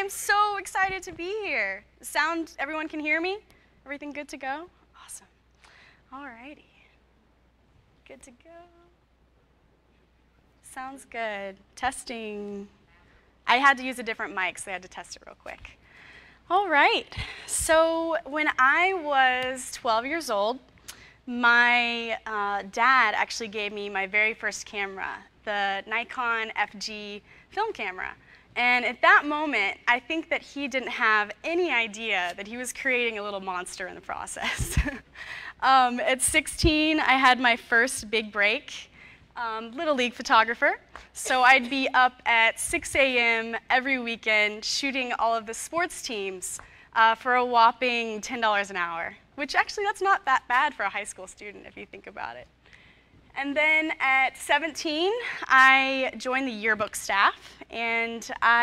I'm so excited to be here. Sound, everyone can hear me? Everything good to go? Awesome. All righty. Good to go. Sounds good. Testing. I had to use a different mic, so I had to test it real quick. All right. So when I was 12 years old, my dad actually gave me my very first camera, the Nikon FG film camera. And at that moment, I think that he didn't have any idea that he was creating a little monster in the process. At 16, I had my first big break, Little League photographer. So I'd be up at 6 a.m. every weekend shooting all of the sports teams for a whopping $10 an hour, which actually that's not that bad for a high school student if you think about it. And then at 17, I joined the yearbook staff, and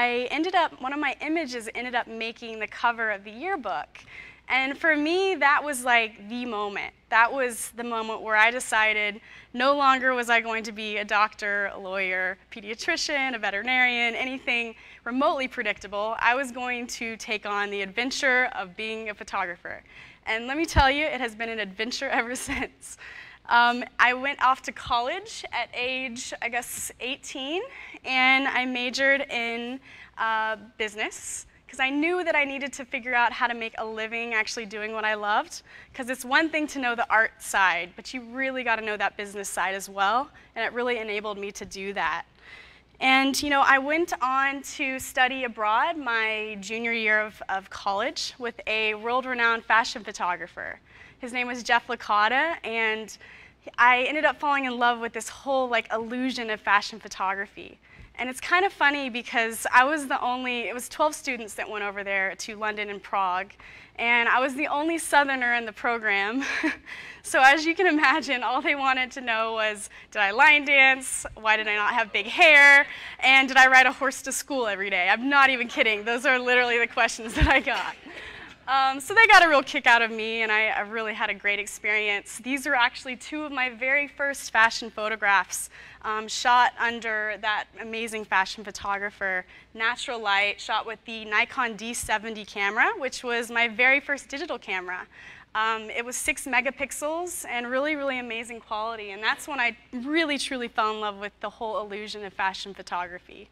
one of my images ended up making the cover of the yearbook. And for me, that was like the moment. That was the moment where I decided no longer was I going to be a doctor, a lawyer, pediatrician, a veterinarian, anything remotely predictable. I was going to take on the adventure of being a photographer. And let me tell you, it has been an adventure ever since. I went off to college at age, I guess, 18, and I majored in business because I knew that I needed to figure out how to make a living actually doing what I loved, because it's one thing to know the art side, but you really got to know that business side as well, and it really enabled me to do that. And you know, I went on to study abroad my junior year of college with a world-renowned fashion photographer. His name was Jeff Licata, and I ended up falling in love with this whole illusion of fashion photography. And it's kind of funny because I was it was 12 students that went over there to London and Prague, and I was the only Southerner in the program. So as you can imagine, all they wanted to know was, did I line dance? Why did I not have big hair? And did I ride a horse to school every day? I'm not even kidding. Those are literally the questions that I got. So they got a real kick out of me, and I really had a great experience. These are actually two of my very first fashion photographs shot under that amazing fashion photographer. Natural light, shot with the Nikon D70 camera, which was my very first digital camera. It was 6 megapixels and really, really amazing quality, and that's when I really, truly fell in love with the whole illusion of fashion photography.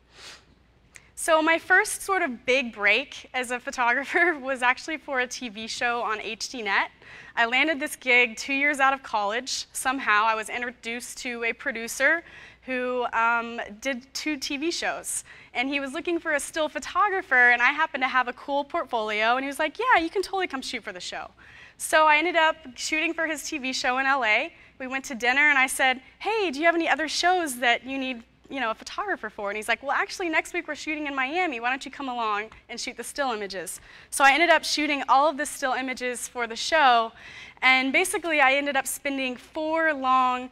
So my first sort of big break as a photographer was actually for a TV show on HDNet. I landed this gig 2 years out of college. Somehow I was introduced to a producer who did 2 TV shows. And he was looking for a still photographer, and I happened to have a cool portfolio, and he was like, yeah, you can totally come shoot for the show. So I ended up shooting for his TV show in LA. We went to dinner, and I said, hey, do you have any other shows that you need a photographer for? And he's like, well, actually, next week we're shooting in Miami. Why don't you come along and shoot the still images? So I ended up shooting all of the still images for the show, and basically I ended up spending 4 long,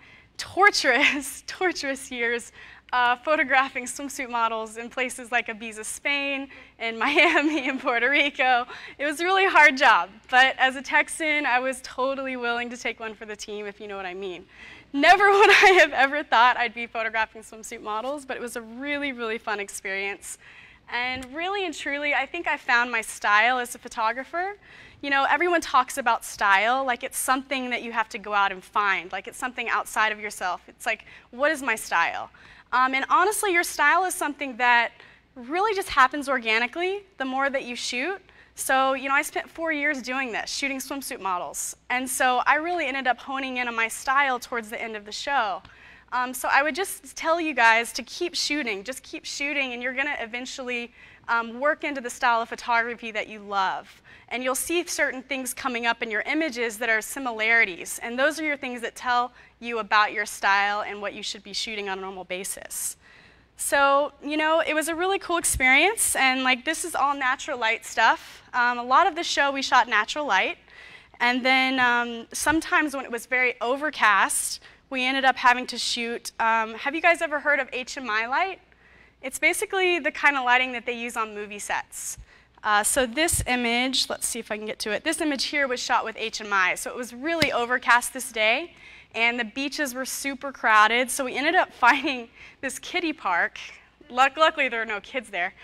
torturous years photographing swimsuit models in places like Ibiza, Spain, and Miami, and Puerto Rico. It was a really hard job, but as a Texan, I was totally willing to take one for the team, if you know what I mean. Never would I have ever thought I'd be photographing swimsuit models, but it was a really, really fun experience. And really and truly, I think I found my style as a photographer. You know, everyone talks about style like it's something that you have to go out and find, like it's something outside of yourself. It's like, what is my style? And honestly, your style is something that really just happens organically the more that you shoot. So, you know, I spent 4 years doing this, shooting swimsuit models. And so I really ended up honing in on my style towards the end of the show. So I would just tell you guys to keep shooting, just keep shooting, and you're going to eventually work into the style of photography that you love. And you'll see certain things coming up in your images that are similarities. And those are your things that tell you about your style and what you should be shooting on a normal basis. So, you know, it was a really cool experience, and this is all natural light stuff. A lot of the show we shot natural light, and then sometimes when it was very overcast, we ended up having to shoot, have you guys ever heard of HMI light? It's basically the kind of lighting that they use on movie sets. So this image, let's see if I can get to it. This image here was shot with HMI, so it was really overcast this day, and the beaches were super crowded, so we ended up finding this kiddie park Luckily, there are no kids there.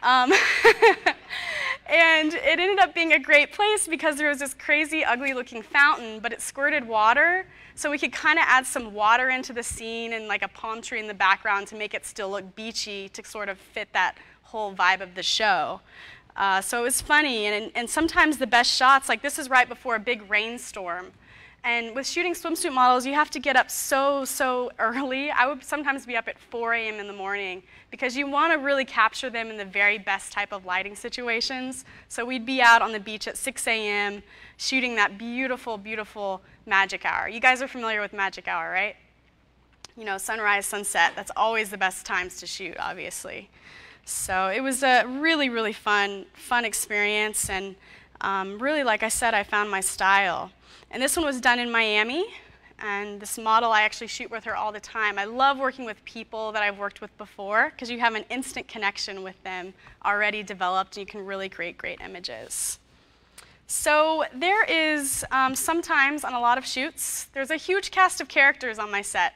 And it ended up being a great place because there was this crazy, ugly-looking fountain, but it squirted water, so we could kind of add some water into the scene and like a palm tree in the background to make it still look beachy to sort of fit that whole vibe of the show. So it was funny, and sometimes the best shots, like this is right before a big rainstorm. And with shooting swimsuit models, you have to get up so early. I would sometimes be up at 4 a.m. in the morning because you want to really capture them in the very best type of lighting situations. So we'd be out on the beach at 6 a.m. shooting that beautiful, beautiful magic hour. You guys are familiar with magic hour, right? You know, sunrise, sunset, that's always the best times to shoot, obviously. So it was a really, really fun experience, and really, like I said, I found my style. And this one was done in Miami, and this model, I actually shoot with her all the time. I love working with people that I've worked with before because you have an instant connection with them already developed, and you can really create great images. So there is, sometimes on a lot of shoots, there's a huge cast of characters on my set.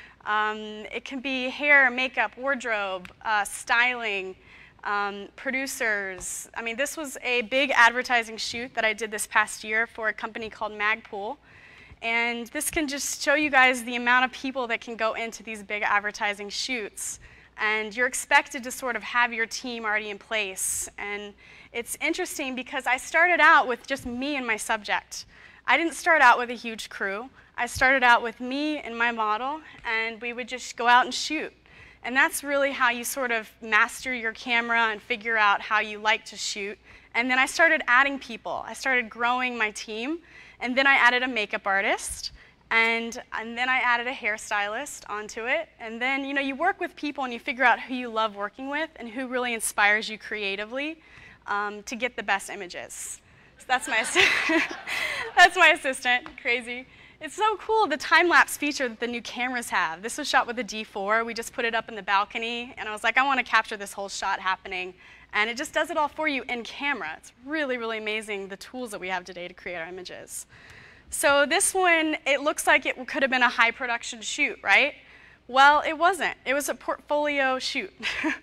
It can be hair, makeup, wardrobe, styling, producers. I mean, this was a big advertising shoot that I did this past year for a company called Magpool. And this can just show you guys the amount of people that can go into these big advertising shoots. And you're expected to sort of have your team already in place. And it's interesting because I started out with just me and my subject. I didn't start out with a huge crew. I started out with me and my model, and we would just go out and shoot. And that's really how you sort of master your camera and figure out how you like to shoot. And then I started adding people. I started growing my team. And then I added a makeup artist. And then I added a hairstylist onto it. And then, you know, you work with people and you figure out who you love working with and who really inspires you creatively to get the best images. So that's my, that's my assistant, crazy. It's so cool, the time-lapse feature that the new cameras have. This was shot with a D4. We just put it up in the balcony, and I was like, I want to capture this whole shot happening. And it just does it all for you in camera. It's really, really amazing, the tools that we have today to create our images. So this one, it looks like it could have been a high-production shoot, right? Well, it wasn't. It was a portfolio shoot.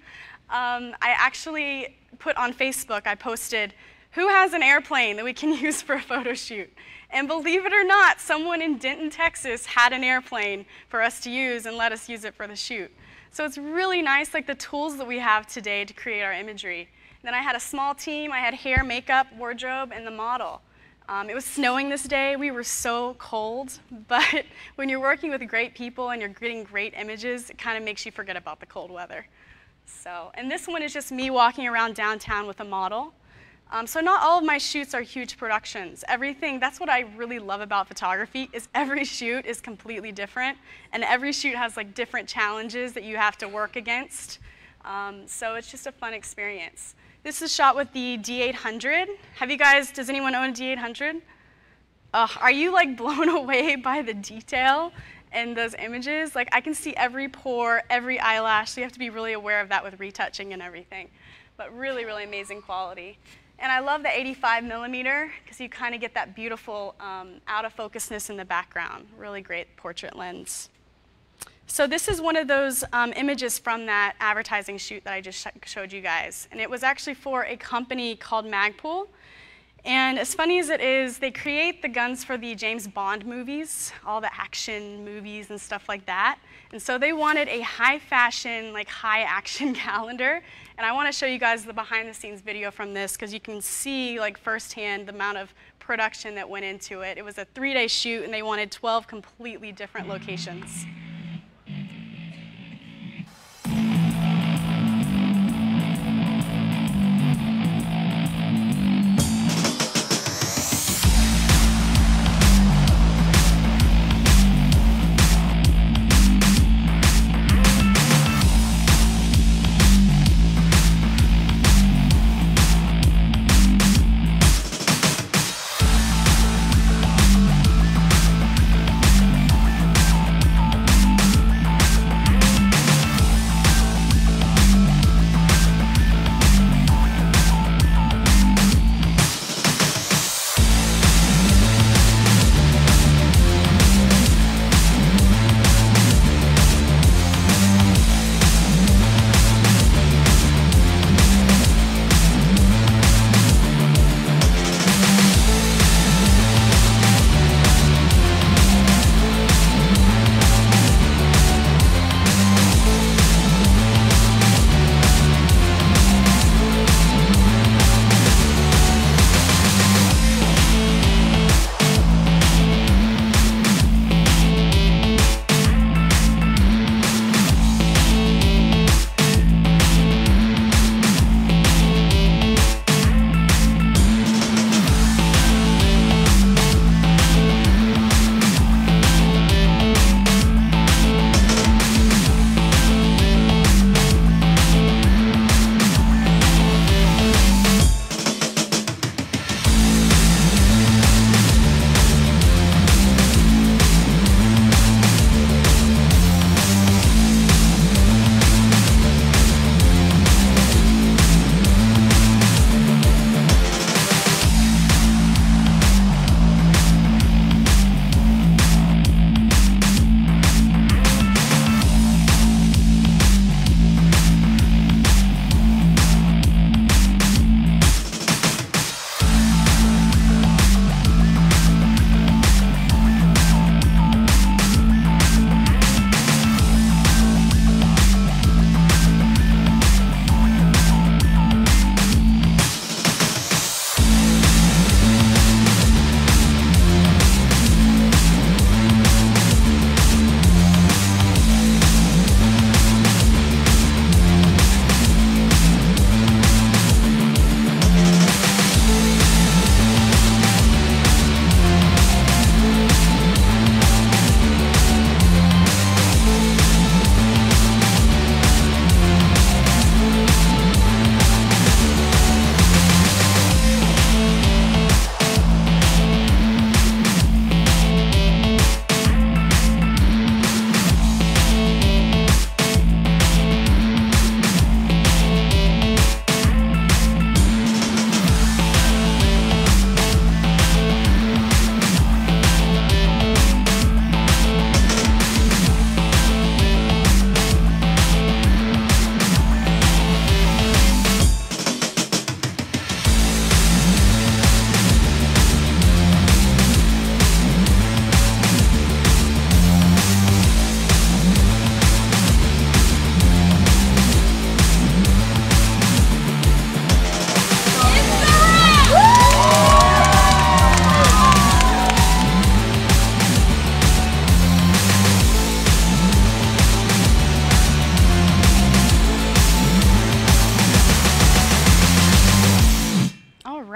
I actually put on Facebook, I posted, who has an airplane that we can use for a photo shoot? And believe it or not, someone in Denton, Texas had an airplane for us to use and let us use it for the shoot. So it's really nice, like the tools that we have today to create our imagery. And then I had a small team. I had hair, makeup, wardrobe, and the model. It was snowing this day. We were so cold. But when you're working with great people and you're getting great images, it kind of makes you forget about the cold weather. So, and this one is just me walking around downtown with a model. So not all of my shoots are huge productions. Everything, that's what I really love about photography, is every shoot is completely different, and every shoot has like different challenges that you have to work against. So it's just a fun experience. This is shot with the D800. Have you guys, does anyone own a D800? Are you like blown away by the detail in those images? Like I can see every pore, every eyelash, so you have to be really aware of that with retouching and everything. But really, really amazing quality. And I love the 85mm because you kind of get that beautiful out of focusness in the background. Really great portrait lens. So this is one of those images from that advertising shoot that I just showed you guys. And it was actually for a company called Magpool. And as funny as it is, they create the guns for the James Bond movies, all the action movies and stuff like that. And so they wanted a high fashion, like high action calendar. And I want to show you guys the behind the scenes video from this because you can see like firsthand the amount of production that went into it. It was a 3-day shoot and they wanted 12 completely different locations.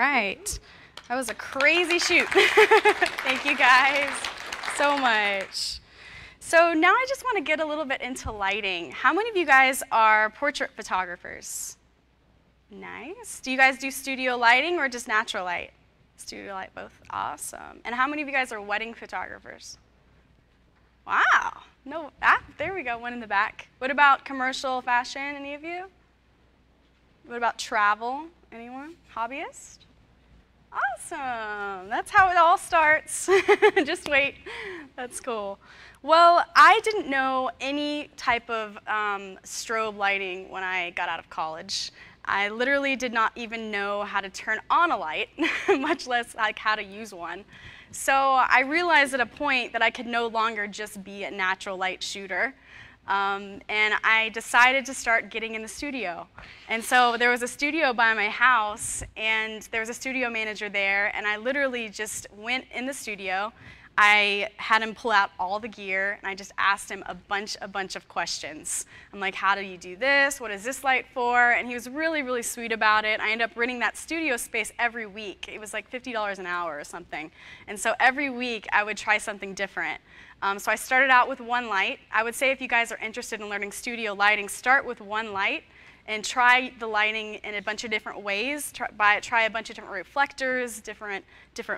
right. That was a crazy shoot. Thank you guys so much. So now I just want to get a little bit into lighting. How many of you guys are portrait photographers? Nice. Do you guys do studio lighting or just natural light? Studio light, both. Awesome. And how many of you guys are wedding photographers? Wow. No, there we go, one in the back. What about commercial fashion, any of you? What about travel? Anyone? Hobbyist? Awesome. That's how it all starts. Just wait. That's cool. Well, I didn't know any type of strobe lighting when I got out of college. I literally did not even know how to turn on a light, much less like how to use one. So I realized at a point that I could no longer just be a natural light shooter. And I decided to start getting in the studio. And so there was a studio by my house, and there was a studio manager there, and I literally just went in the studio. I had him pull out all the gear, and I just asked him a bunch of questions. I'm like, how do you do this? What is this light for? And he was really, really sweet about it. I ended up renting that studio space every week. It was like $50 an hour or something. And so every week, I would try something different. So I started out with one light. I would say if you guys are interested in learning studio lighting, start with one light and try the lighting in a bunch of different ways. Try a bunch of different reflectors, different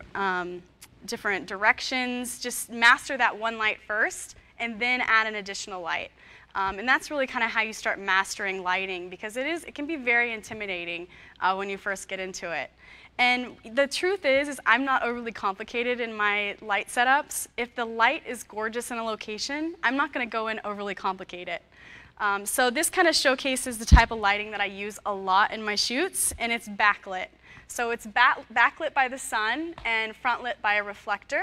directions. Just master that one light first, and then add an additional light. And that's really kind of how you start mastering lighting, because it can be very intimidating when you first get into it. And the truth is I'm not overly complicated in my light setups. If the light is gorgeous in a location, I'm not going to go and overly complicate it. So this kind of showcases the type of lighting that I use a lot in my shoots, and it's backlit. So it's backlit by the sun and frontlit by a reflector.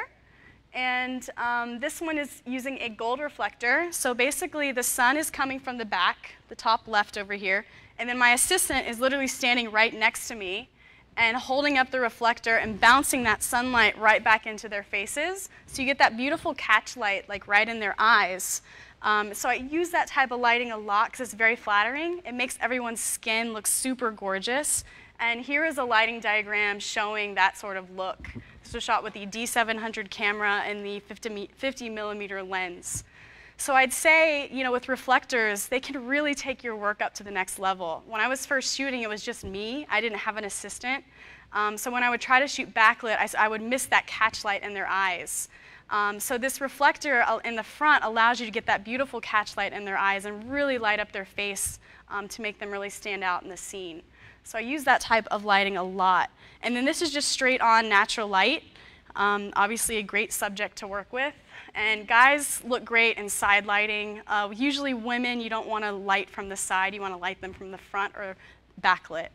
And this one is using a gold reflector. So basically the sun is coming from the back, the top left over here, and then my assistant is literally standing right next to me and holding up the reflector and bouncing that sunlight right back into their faces. So you get that beautiful catch light like right in their eyes. So I use that type of lighting a lot because it's very flattering. It makes everyone's skin look super gorgeous. And here is a lighting diagram showing that sort of look. This was shot with the D700 camera and the 50 millimeter lens. So I'd say, with reflectors, they can really take your work up to the next level. When I was first shooting, it was just me. I didn't have an assistant. So when I would try to shoot backlit, I would miss that catch light in their eyes. So this reflector in the front allows you to get that beautiful catch light in their eyes and really light up their face to make them really stand out in the scene. So I use that type of lighting a lot. And then this is just straight on natural light. Obviously a great subject to work with. And guys look great in side lighting. Usually women, you don't want to light from the side. You want to light them from the front or backlit.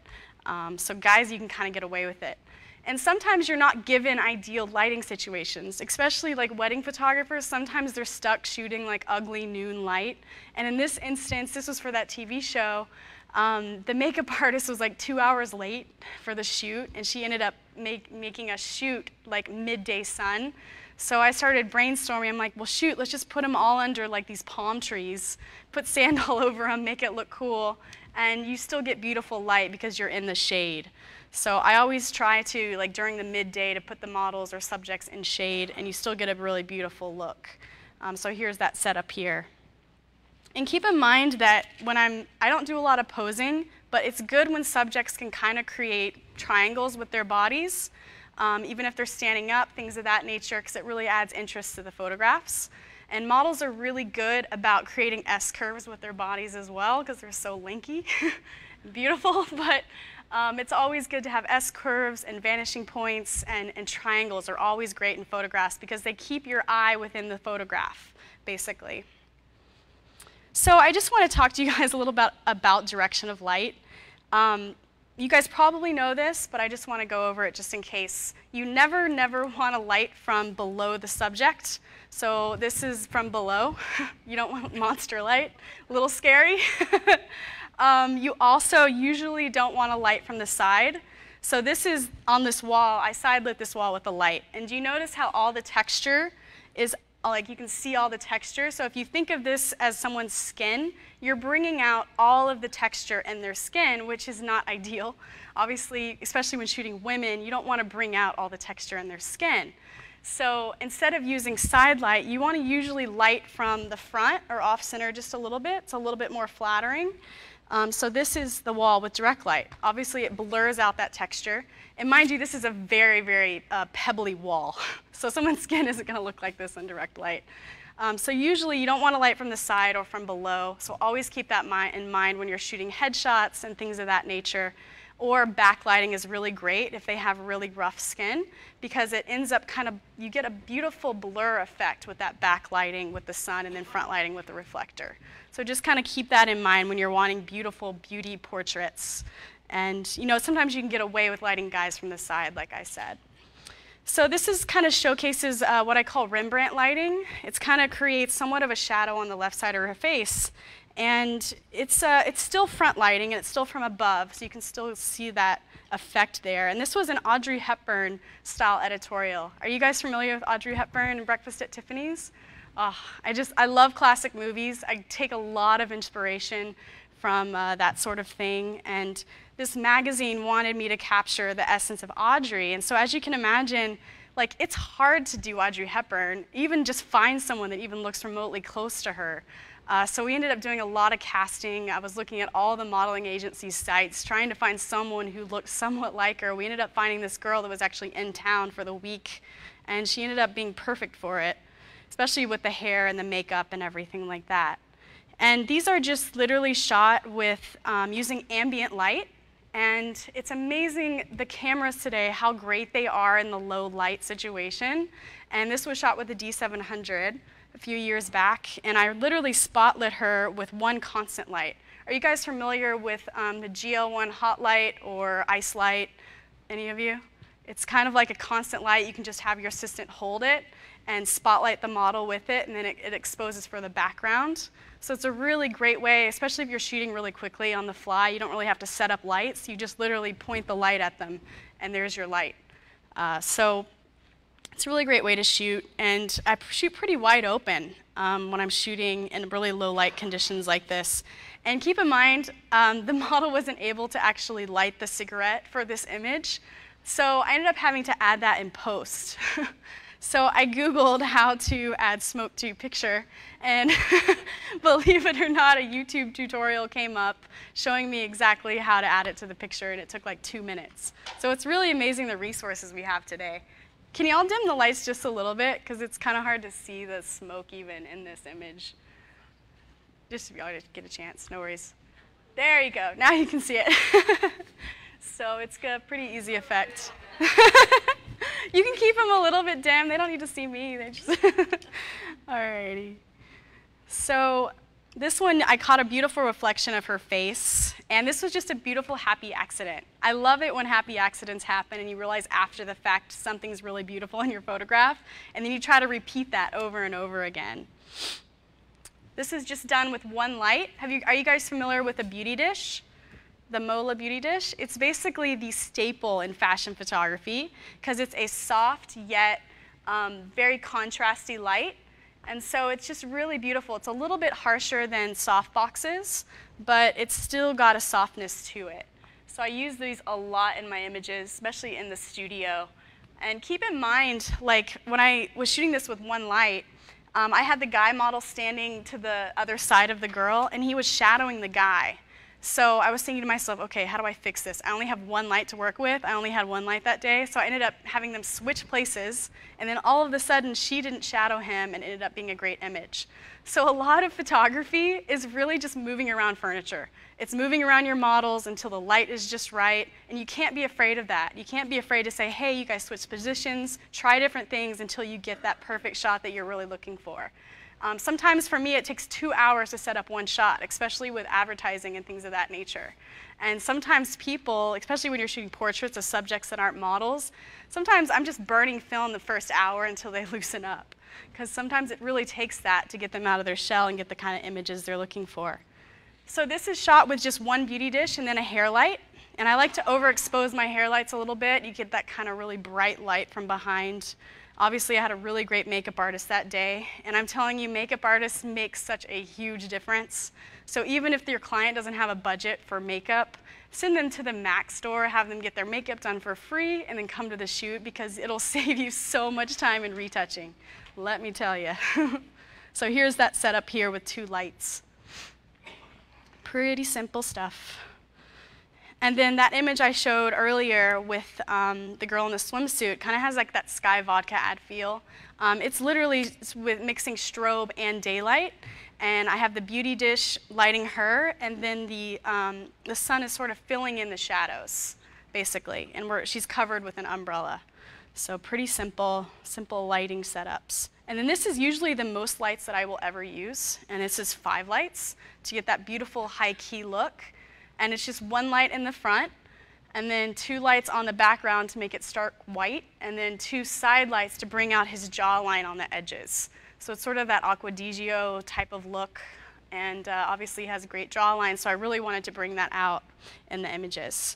So guys, you can kind of get away with it. And sometimes you're not given ideal lighting situations, especially like wedding photographers. Sometimes they're stuck shooting like ugly noon light. And in this instance, this was for that TV show. The makeup artist was like 2 hours late for the shoot, and she ended up making us shoot like midday sun. So I started brainstorming. I'm like, well, shoot, let's just put them all under like these palm trees, put sand all over them, make it look cool, and you still get beautiful light because you're in the shade. So I always try to, like during the midday, to put the models or subjects in shade, and you still get a really beautiful look. So here's that setup here. And keep in mind that when I don't do a lot of posing, but it's good when subjects can kind of create triangles with their bodies, even if they're standing up, things of that nature, because it really adds interest to the photographs. And models are really good about creating S-curves with their bodies as well, because they're so linky and beautiful. But it's always good to have S-curves and vanishing points, and triangles are always great in photographs because they keep your eye within the photograph, basically. So I just want to talk to you guys a little bit about direction of light. You guys probably know this, but I just want to go over it just in case. You never want to light from below the subject. So this is from below. You don't want monster light. A little scary. You also usually don't want to light from the side. So this is on this wall. I side lit this wall with a light. And do you notice how all the texture is, like you can see all the texture? So if you think of this as someone's skin, you're bringing out all of the texture in their skin, which is not ideal. Obviously, especially when shooting women, you don't want to bring out all the texture in their skin. So instead of using side light, you want to usually light from the front or off center just a little bit. It's a little bit more flattering. So this is the wall with direct light. Obviously, it blurs out that texture. And mind you, this is a very, very pebbly wall. So someone's skin isn't going to look like this in direct light. So usually, you don't want to light from the side or from below. So always keep that in mind when you're shooting headshots and things of that nature. Or backlighting is really great if they have really rough skin, because it ends up you get a beautiful blur effect with that backlighting with the sun and then front lighting with the reflector. So just kind of keep that in mind when you're wanting beautiful beauty portraits. And sometimes you can get away with lighting guys from the side, like I said. So this is kind of showcases what I call Rembrandt lighting. It's kind of creates somewhat of a shadow on the left side of her face. And it's still front lighting, and it's still from above, so you can still see that effect there. And this was an Audrey Hepburn style editorial. Are you guys familiar with Audrey Hepburn and Breakfast at Tiffany's? Oh, I love classic movies. I take a lot of inspiration from that sort of thing. And this magazine wanted me to capture the essence of Audrey. And so as you can imagine, it's hard to do Audrey Hepburn, even just find someone that even looks remotely close to her. So we ended up doing a lot of casting. I was looking at all the modeling agency sites, trying to find someone who looked somewhat like her. We ended up finding this girl that was actually in town for the week, and she ended up being perfect for it, especially with the hair and the makeup and everything like that. And these are just literally shot with using ambient light. And it's amazing, the cameras today, how great they are in the low light situation. And this was shot with the D700. A few years back, and I literally spotlit her with one constant light. Are you guys familiar with the GL1 hot light or ice light? Any of you? It's kind of like a constant light. You can just have your assistant hold it and spotlight the model with it, and then it exposes for the background. So it's a really great way, especially if you're shooting really quickly on the fly. You don't really have to set up lights. You just literally point the light at them, and there's your light. So it's a really great way to shoot, and I shoot pretty wide open when I'm shooting in really low light conditions like this. And keep in mind, the model wasn't able to actually light the cigarette for this image, so I ended up having to add that in post. So I Googled how to add smoke to picture, and believe it or not, a YouTube tutorial came up showing me exactly how to add it to the picture, and it took like 2 minutes. So it's really amazing the resources we have today. Can you all dim the lights just a little bit? Because it's kind of hard to see the smoke even in this image. Just if y'all get a chance, no worries. There you go, now you can see it. So it's got a pretty easy effect. You can keep them a little bit dim, they don't need to see me. They just Alrighty. So this one, I caught a beautiful reflection of her face, and this was just a beautiful happy accident. I love it when happy accidents happen and you realize after the fact something's really beautiful in your photograph, and then you try to repeat that over and over again. This is just done with one light. Are you guys familiar with a beauty dish? The Mola beauty dish? It's basically the staple in fashion photography because it's a soft yet very contrasty light. And so it's just really beautiful. It's a little bit harsher than soft boxes, but it's still got a softness to it. So I use these a lot in my images, especially in the studio. And keep in mind, when I was shooting this with one light, I had the guy model standing to the other side of the girl, and he was shadowing the guy. So I was thinking to myself, okay, how do I fix this? I only have one light to work with. I only had one light that day, so I ended up having them switch places, and then all of a sudden, she didn't shadow him, and it ended up being a great image. So a lot of photography is really just moving around furniture. It's moving around your models until the light is just right, and you can't be afraid of that. You can't be afraid to say, hey, you guys switch positions, try different things until you get that perfect shot that you're really looking for. Sometimes for me, it takes 2 hours to set up one shot, especially with advertising and things of that nature. And sometimes people, especially when you're shooting portraits of subjects that aren't models, sometimes I'm just burning film the first hour until they loosen up. Because sometimes it really takes that to get them out of their shell and get the kind of images they're looking for. So this is shot with just one beauty dish and then a hair light. And I like to overexpose my hair lights a little bit. You get that kind of really bright light from behind Obviously, I had a really great makeup artist that day, and I'm telling you, makeup artists make such a huge difference. So even if your client doesn't have a budget for makeup, send them to the Mac store, have them get their makeup done for free, and then come to the shoot because it'll save you so much time in retouching. Let me tell you. So here's that setup here with 2 lights. Pretty simple stuff. And then that image I showed earlier with the girl in the swimsuit kind of has like that Sky Vodka ad feel. It's literally with mixing strobe and daylight. And I have the beauty dish lighting her, and then the sun is sort of filling in the shadows, basically. And she's covered with an umbrella. So pretty simple lighting setups. And then this is usually the most lights that I will ever use. And this is 5 lights to get that beautiful high key look. And it's just 1 light in the front, and then 2 lights on the background to make it stark white, and then 2 side lights to bring out his jawline on the edges. So it's sort of that Acqua di Gio type of look, and obviously he has a great jawline, so I really wanted to bring that out in the images.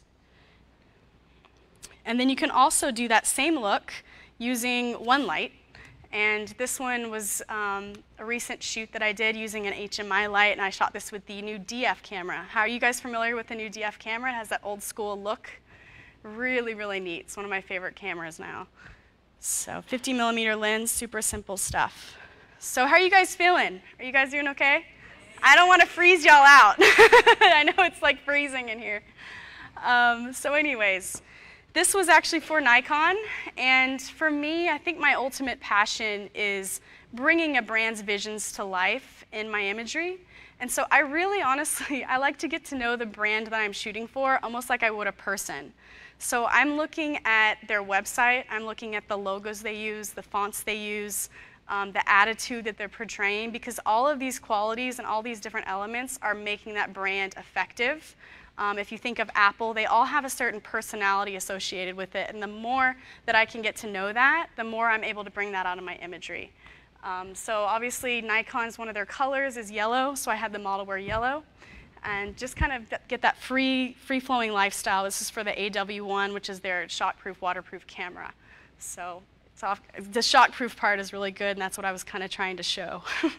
And then you can also do that same look using 1 light. And this one was a recent shoot that I did using an HMI light, and I shot this with the new DF camera. How are you guys familiar with the new DF camera? It has that old school look. Really, really neat. It's one of my favorite cameras now. So 50mm lens, super simple stuff. So how are you guys feeling? Are you guys doing okay? I don't want to freeze y'all out. I know it's like freezing in here. So anyways. This was actually for Nikon, and for me, I think my ultimate passion is bringing a brand's visions to life in my imagery. And so I really, honestly, I like to get to know the brand that I'm shooting for almost like I would a person. So I'm looking at their website, I'm looking at the logos they use, the fonts they use, the attitude that they're portraying, because all of these qualities and all these different elements are making that brand effective. If you think of Apple, they all have a certain personality associated with it, and the more that I can get to know that, the more I'm able to bring that out of my imagery. So obviously Nikon's one of their colors is yellow, so I had the model wear yellow, and just kind of get that free-flowing lifestyle. This is for the AW1, which is their shockproof, waterproof camera. So the shockproof part is really good, and that's what I was kind of trying to show.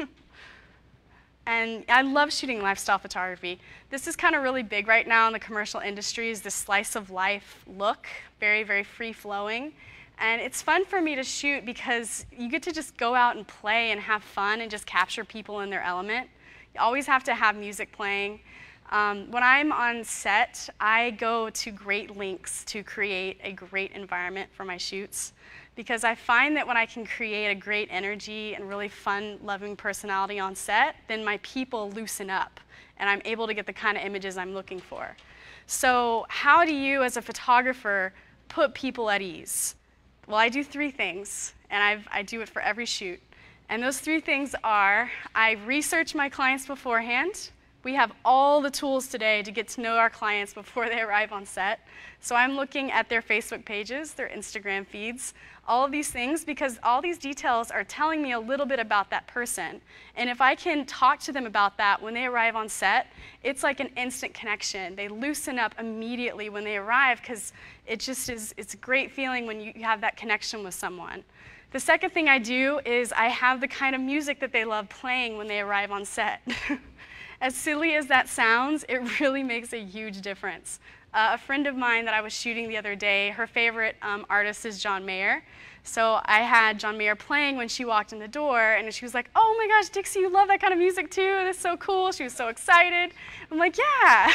And I love shooting lifestyle photography. This is kind of really big right now in the commercial industries, this slice of life look, very, very free-flowing. And it's fun for me to shoot because you get to just go out and play and have fun and just capture people in their element. You always have to have music playing. When I'm on set, I go to great lengths to create a great environment for my shoots, because I find that when I can create a great energy and really fun, loving personality on set, then my people loosen up, and I'm able to get the kind of images I'm looking for. So how do you, as a photographer, put people at ease? Well, I do 3 things, and I do it for every shoot. And those 3 things are, I research my clients beforehand. We have all the tools today to get to know our clients before they arrive on set. So I'm looking at their Facebook pages, their Instagram feeds, all of these things, because all these details are telling me a little bit about that person. And if I can talk to them about that when they arrive on set, it's like an instant connection. They loosen up immediately when they arrive, because it's a great feeling when you have that connection with someone. The second thing I do is I have the kind of music that they love playing when they arrive on set. As silly as that sounds, it really makes a huge difference. A friend of mine that I was shooting the other day, her favorite artist is John Mayer. So I had John Mayer playing when she walked in the door, and she was like, "Oh my gosh, Dixie, you love that kind of music too? That's so cool." She was so excited. I'm like, "Yeah,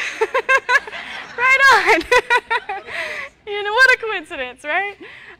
right on." You know, what a coincidence, right?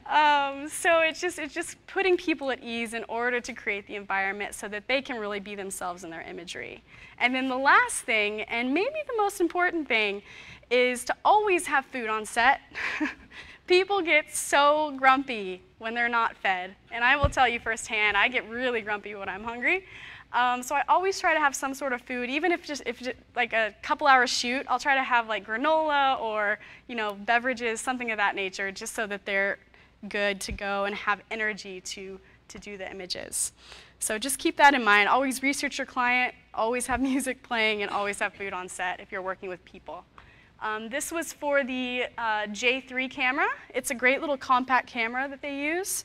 So it's just putting people at ease in order to create the environment so that they can really be themselves in their imagery. And then the last thing, and maybe the most important thing, is to always have food on set. People get so grumpy when they're not fed. And I will tell you firsthand, I get really grumpy when I'm hungry. So I always try to have some sort of food, even if just like a couple-hour shoot, I'll try to have like granola or beverages, something of that nature, just so that they're good to go and have energy to do the images. So just keep that in mind. Always research your client, always have music playing, and always have food on set if you're working with people. This was for the J3 camera. It's a great little compact camera that they use.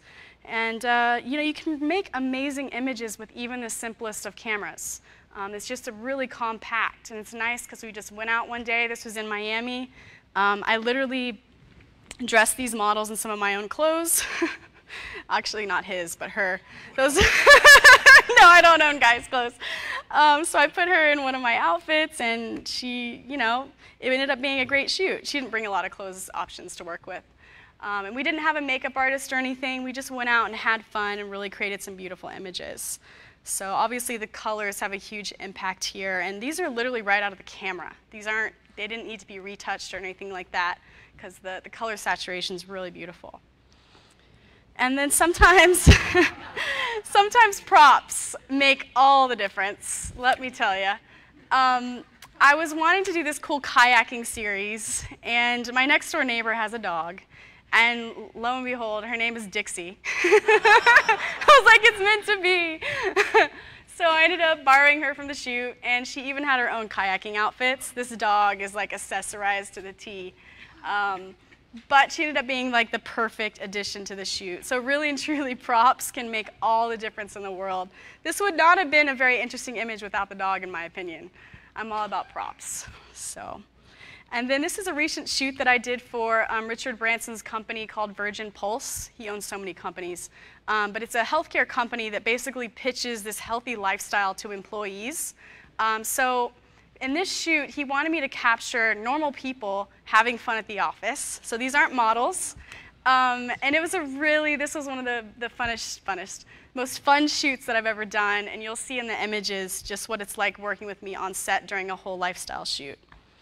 And you know, you can make amazing images with even the simplest of cameras. It's just a really compact, and it's nice because we just went out one day. This was in Miami. I literally dressed these models in some of my own clothes. Actually, not his, but her. Those no, I don't own guys' clothes. So I put her in one of my outfits, and she, you know, it ended up being a great shoot. She didn't bring a lot of clothes options to work with. And we didn't have a makeup artist or anything. We just went out and had fun and really created some beautiful images. So obviously the colors have a huge impact here, and these are literally right out of the camera. These aren't, they didn't need to be retouched or anything like that, because the color saturation is really beautiful. And then sometimes, sometimes props make all the difference, let me tell you. I was wanting to do this cool kayaking series, and my next door neighbor has a dog. And lo and behold, her name is Dixie. I was like, it's meant to be. So I ended up borrowing her from the shoot, and she even had her own kayaking outfits. This dog is like accessorized to the T. But she ended up being like the perfect addition to the shoot. So really and truly, props can make all the difference in the world. This would not have been a very interesting image without the dog, in my opinion. I'm all about props. So. And then this is a recent shoot that I did for Richard Branson's company called Virgin Pulse. He owns so many companies. But it's a healthcare company that basically pitches this healthy lifestyle to employees. So in this shoot, he wanted me to capture normal people having fun at the office. So these aren't models. And it was this was one of the most fun shoots that I've ever done. And you'll see in the images just what it's like working with me on set during a whole lifestyle shoot.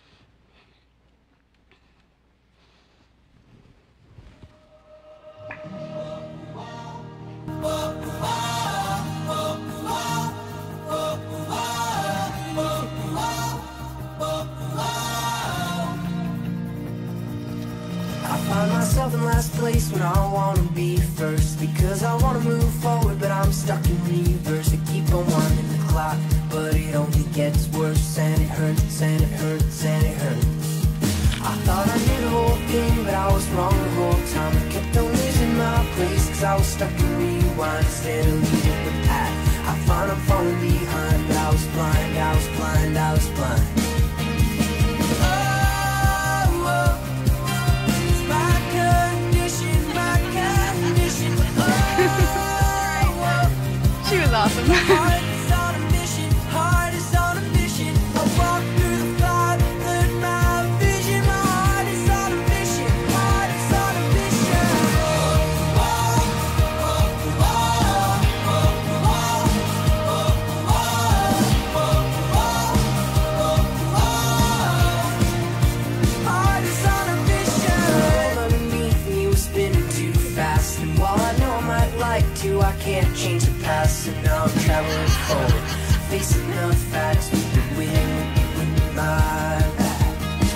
Find myself in last place when I want to be first, because I want to move forward but I'm stuck in reverse. I keep on winding the clock, but it only gets worse, and it hurts and it hurts and it hurts. I thought I knew the whole thing, but I was wrong the whole time. I kept on losing my place cause I was stuck in rewind instead of leading the path. I find I'm falling behind, but I was blind, I was blind, I was blind. She was awesome. Heart is on a mission, heart is on a mission. I walk through the fire, learn my vision. My heart is on a mission, heart is on a mission. Heart is on a mission. The world underneath me was spinning too fast, and while I know I might like to, I can't change the past, and now I'm traveling forward, facing the facts with the wind in my back.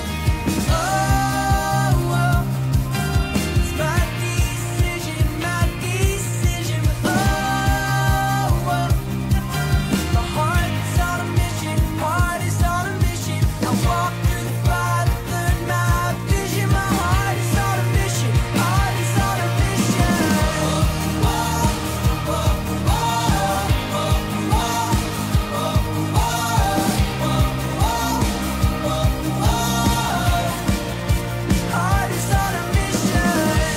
Oh, it's my decision, my decision. Oh, my heart is on a mission, heart is on a mission. I walk through the fire, learn my vision. My heart is on a mission, heart is on a mission. Heart is on a mission.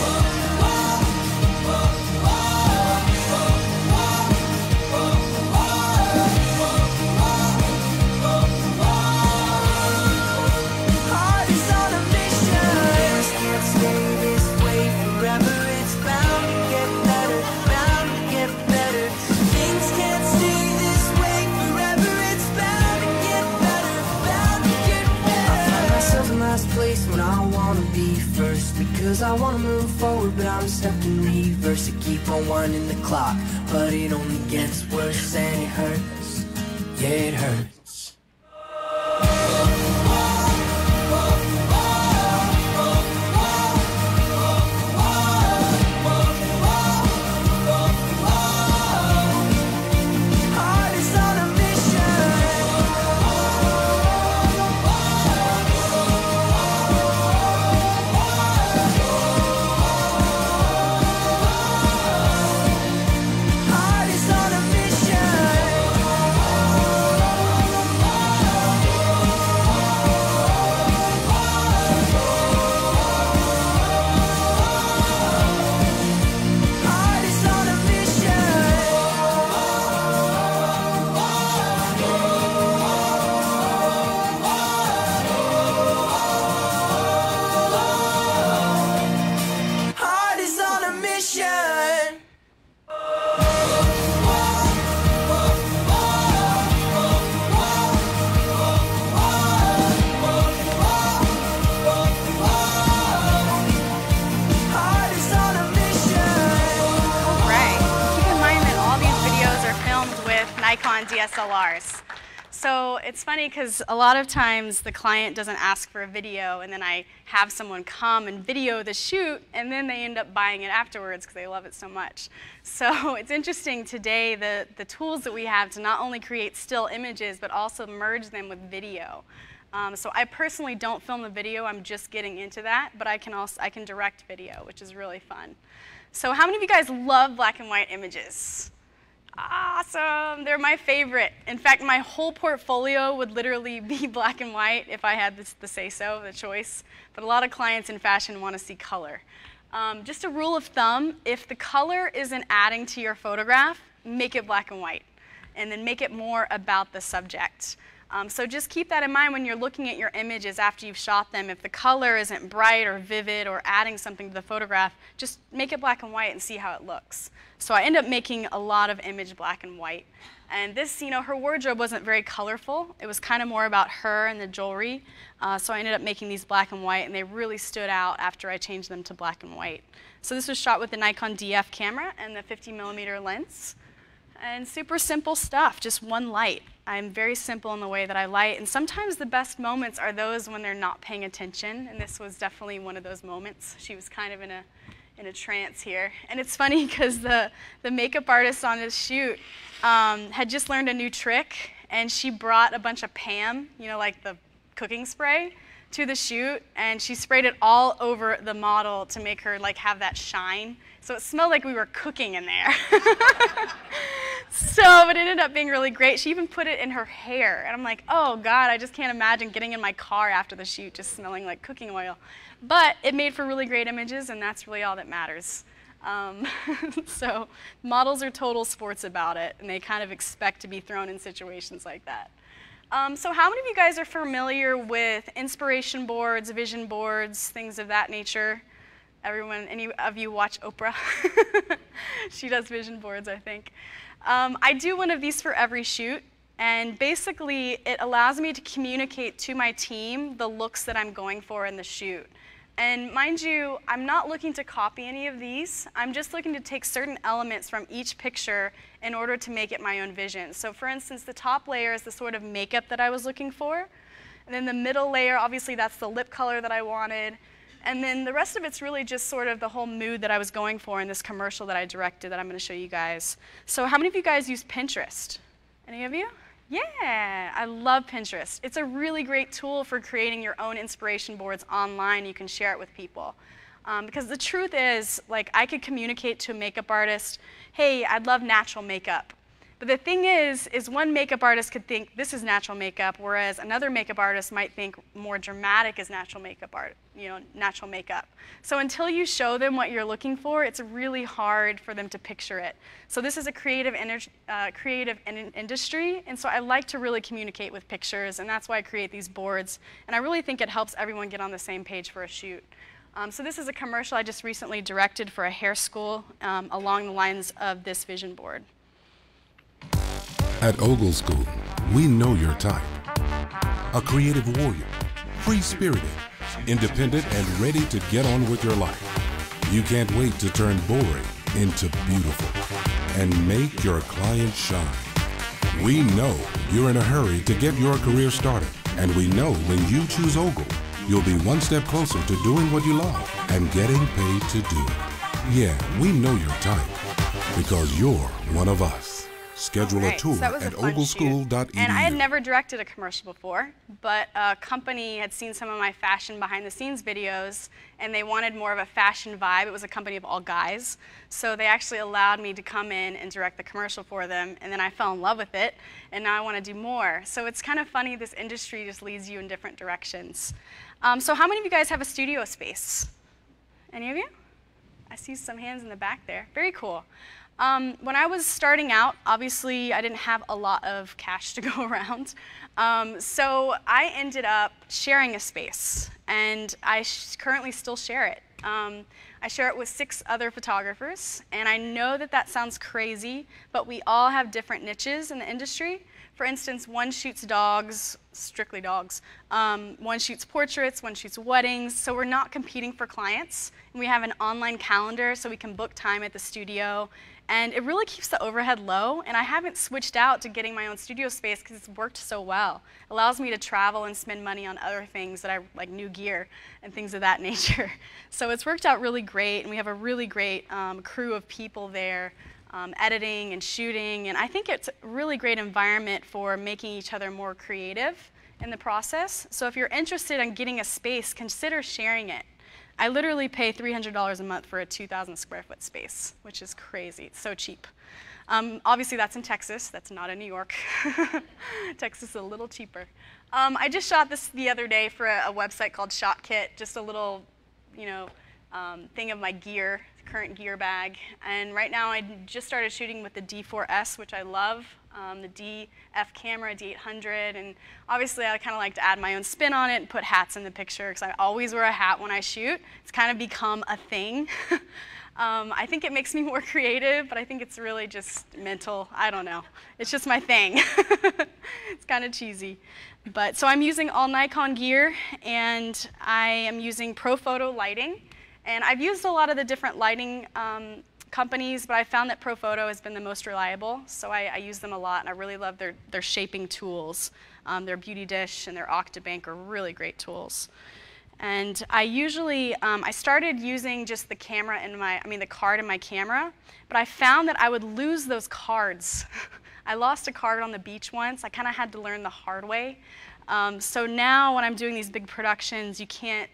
Heart is on a mission. Things can't stay this way forever. It's bound to get better, bound to get better. Things can't stay this way forever. It's bound to get better, bound to get better. I find myself in last place when I want to be first, because I want to move forward but I'm stuck in reverse. I keep on winding the clock, but it only gets worse, and it hurts, yeah it hurts. Heart is on a mission. Nikon DSLRs. So it's funny because a lot of times the client doesn't ask for a video, and then I have someone come and video the shoot, and then they end up buying it afterwards because they love it so much. So it's interesting today, the tools that we have to not only create still images, but also merge them with video. So I personally don't film the video, I'm just getting into that, but I can direct video, which is really fun. So how many of you guys love black and white images? Awesome, they're my favorite. In fact, my whole portfolio would literally be black and white if I had the say-so, the choice. But a lot of clients in fashion want to see color. Just a rule of thumb, if the color isn't adding to your photograph, make it black and white. And then make it more about the subject. So just keep that in mind when you're looking at your images after you've shot them. If the color isn't bright or vivid or adding something to the photograph, just make it black and white and see how it looks. So I end up making a lot of image black and white. And this, her wardrobe wasn't very colorful. It was kind of more about her and the jewelry. So I ended up making these black and white, and they really stood out after I changed them to black and white. So this was shot with the Nikon DF camera and the 50mm lens. And super simple stuff, just one light. I'm very simple in the way that I light, and sometimes the best moments are those when they're not paying attention, and this was definitely one of those moments. She was kind of in a trance here. And it's funny because the makeup artist on this shoot had just learned a new trick, and she brought a bunch of Pam, like the cooking spray, to the shoot, and she sprayed it all over the model to make her have that shine. So it smelled like we were cooking in there. So it ended up being really great. She even put it in her hair, and I'm like, oh God, I just can't imagine getting in my car after the shoot just smelling like cooking oil. But it made for really great images, and that's really all that matters. So models are total sports about it, and they kind of expect to be thrown in situations like that. So how many of you guys are familiar with inspiration boards, vision boards, things of that nature? Everyone, any of you watch Oprah? She does vision boards, I think. I do one of these for every shoot, and basically it allows me to communicate to my team the looks that I'm going for in the shoot. And mind you, I'm not looking to copy any of these. I'm just looking to take certain elements from each picture in order to make it my own vision. So for instance, the top layer is the sort of makeup that I was looking for. And then the middle layer, obviously that's the lip color that I wanted. And then the rest of it's really just sort of the whole mood that I was going for in this commercial that I directed that I'm going to show you guys. So how many of you guys use Pinterest? Any of you? Yeah, I love Pinterest. It's a really great tool for creating your own inspiration boards online. You can share it with people. Because the truth is, I could communicate to a makeup artist, hey, I'd love natural makeup. But the thing is one makeup artist could think this is natural makeup, whereas another makeup artist might think more dramatic is natural makeup art, natural makeup. So until you show them what you're looking for, it's really hard for them to picture it. So this is a creative industry, and so I like to really communicate with pictures, and that's why I create these boards. And I really think it helps everyone get on the same page for a shoot. So this is a commercial I just recently directed for a hair school along the lines of this vision board. At Ogle School, we know your type. A creative warrior, free-spirited, independent, and ready to get on with your life. You can't wait to turn boring into beautiful and make your clients shine. We know you're in a hurry to get your career started, and we know when you choose Ogle, you'll be one step closer to doing what you love and getting paid to do it. Yeah, we know your type because you're one of us. Schedule a tour at ogleschool.edu. And I had never directed a commercial before, but a company had seen some of my fashion behind the scenes videos, and they wanted more of a fashion vibe. It was a company of all guys. So they actually allowed me to come in and direct the commercial for them, and then I fell in love with it, and now I want to do more. So it's kind of funny, this industry just leads you in different directions. So how many of you guys have a studio space? Any of you? I see some hands in the back there. Very cool. When I was starting out, obviously I didn't have a lot of cash to go around. So I ended up sharing a space, and I currently still share it. I share it with 6 other photographers, and I know that that sounds crazy, but we all have different niches in the industry. For instance, one shoots dogs, strictly dogs. One shoots portraits, one shoots weddings. So we're not competing for clients. And we have an online calendar so we can book time at the studio. And it really keeps the overhead low. And I haven't switched out to getting my own studio space because it's worked so well. It allows me to travel and spend money on other things that I like, new gear and things of that nature. So it's worked out really great. And we have a really great crew of people there editing and shooting. And I think it's a really great environment for making each other more creative in the process. So if you're interested in getting a space, consider sharing it. I literally pay $300 a month for a 2,000 square foot space, which is crazy. It's so cheap. Obviously, that's in Texas. That's not in New York. Texas is a little cheaper. I just shot this the other day for a website called ShotKit, just a little, thing of my gear, current gear bag. And right now, I just started shooting with the D4S, which I love. The DF camera, D800, and obviously I kind of like to add my own spin on it and put hats in the picture because I always wear a hat when I shoot. It's kind of become a thing. I think it makes me more creative, but I think it's really just mental. I don't know. It's just my thing. It's kind of cheesy. But so I'm using all Nikon gear, and I am using ProPhoto lighting. And I've used a lot of the different lighting companies, but I found that ProPhoto has been the most reliable, so I use them a lot, and I really love their shaping tools. Their Beauty Dish and their Octabank are really great tools. And I usually, I started using just the camera in the card in my camera, but I found that I would lose those cards. I lost a card on the beach once. I kind of had to learn the hard way. So now when I'm doing these big productions, you can't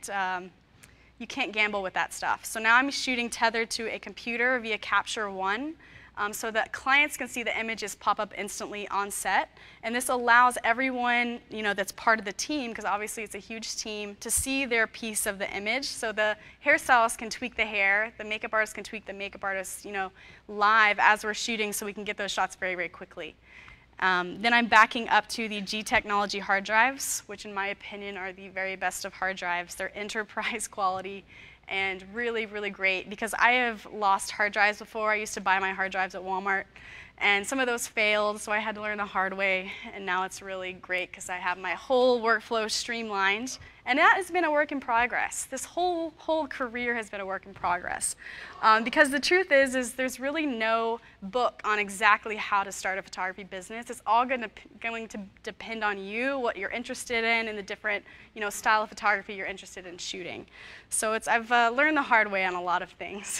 gamble with that stuff. So now I'm shooting tethered to a computer via Capture One, so that clients can see the images pop up instantly on set. And this allows everyone, that's part of the team, because obviously it's a huge team, to see their piece of the image. So the hairstylist can tweak the hair, the makeup artist can tweak the makeup artist, live as we're shooting, so we can get those shots very, very quickly. Then I'm backing up to the G Technology hard drives, which in my opinion are the very best of hard drives. They're enterprise quality and really, really great, because I have lost hard drives before. I used to buy my hard drives at Walmart, and some of those failed, so I had to learn the hard way, and now it's really great because I have my whole workflow streamlined, and that has been a work in progress. This whole career has been a work in progress, because the truth is there's really no book on exactly how to start a photography business. It's all going to depend on you, what you're interested in, and the different style of photography you're interested in shooting. So I've learned the hard way on a lot of things.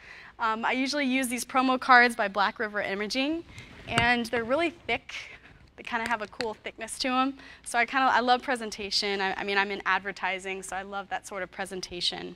I usually use these promo cards by Black River Imaging, and they're really thick. They kind of have a cool thickness to them. So I love presentation. I'm in advertising, so I love that sort of presentation.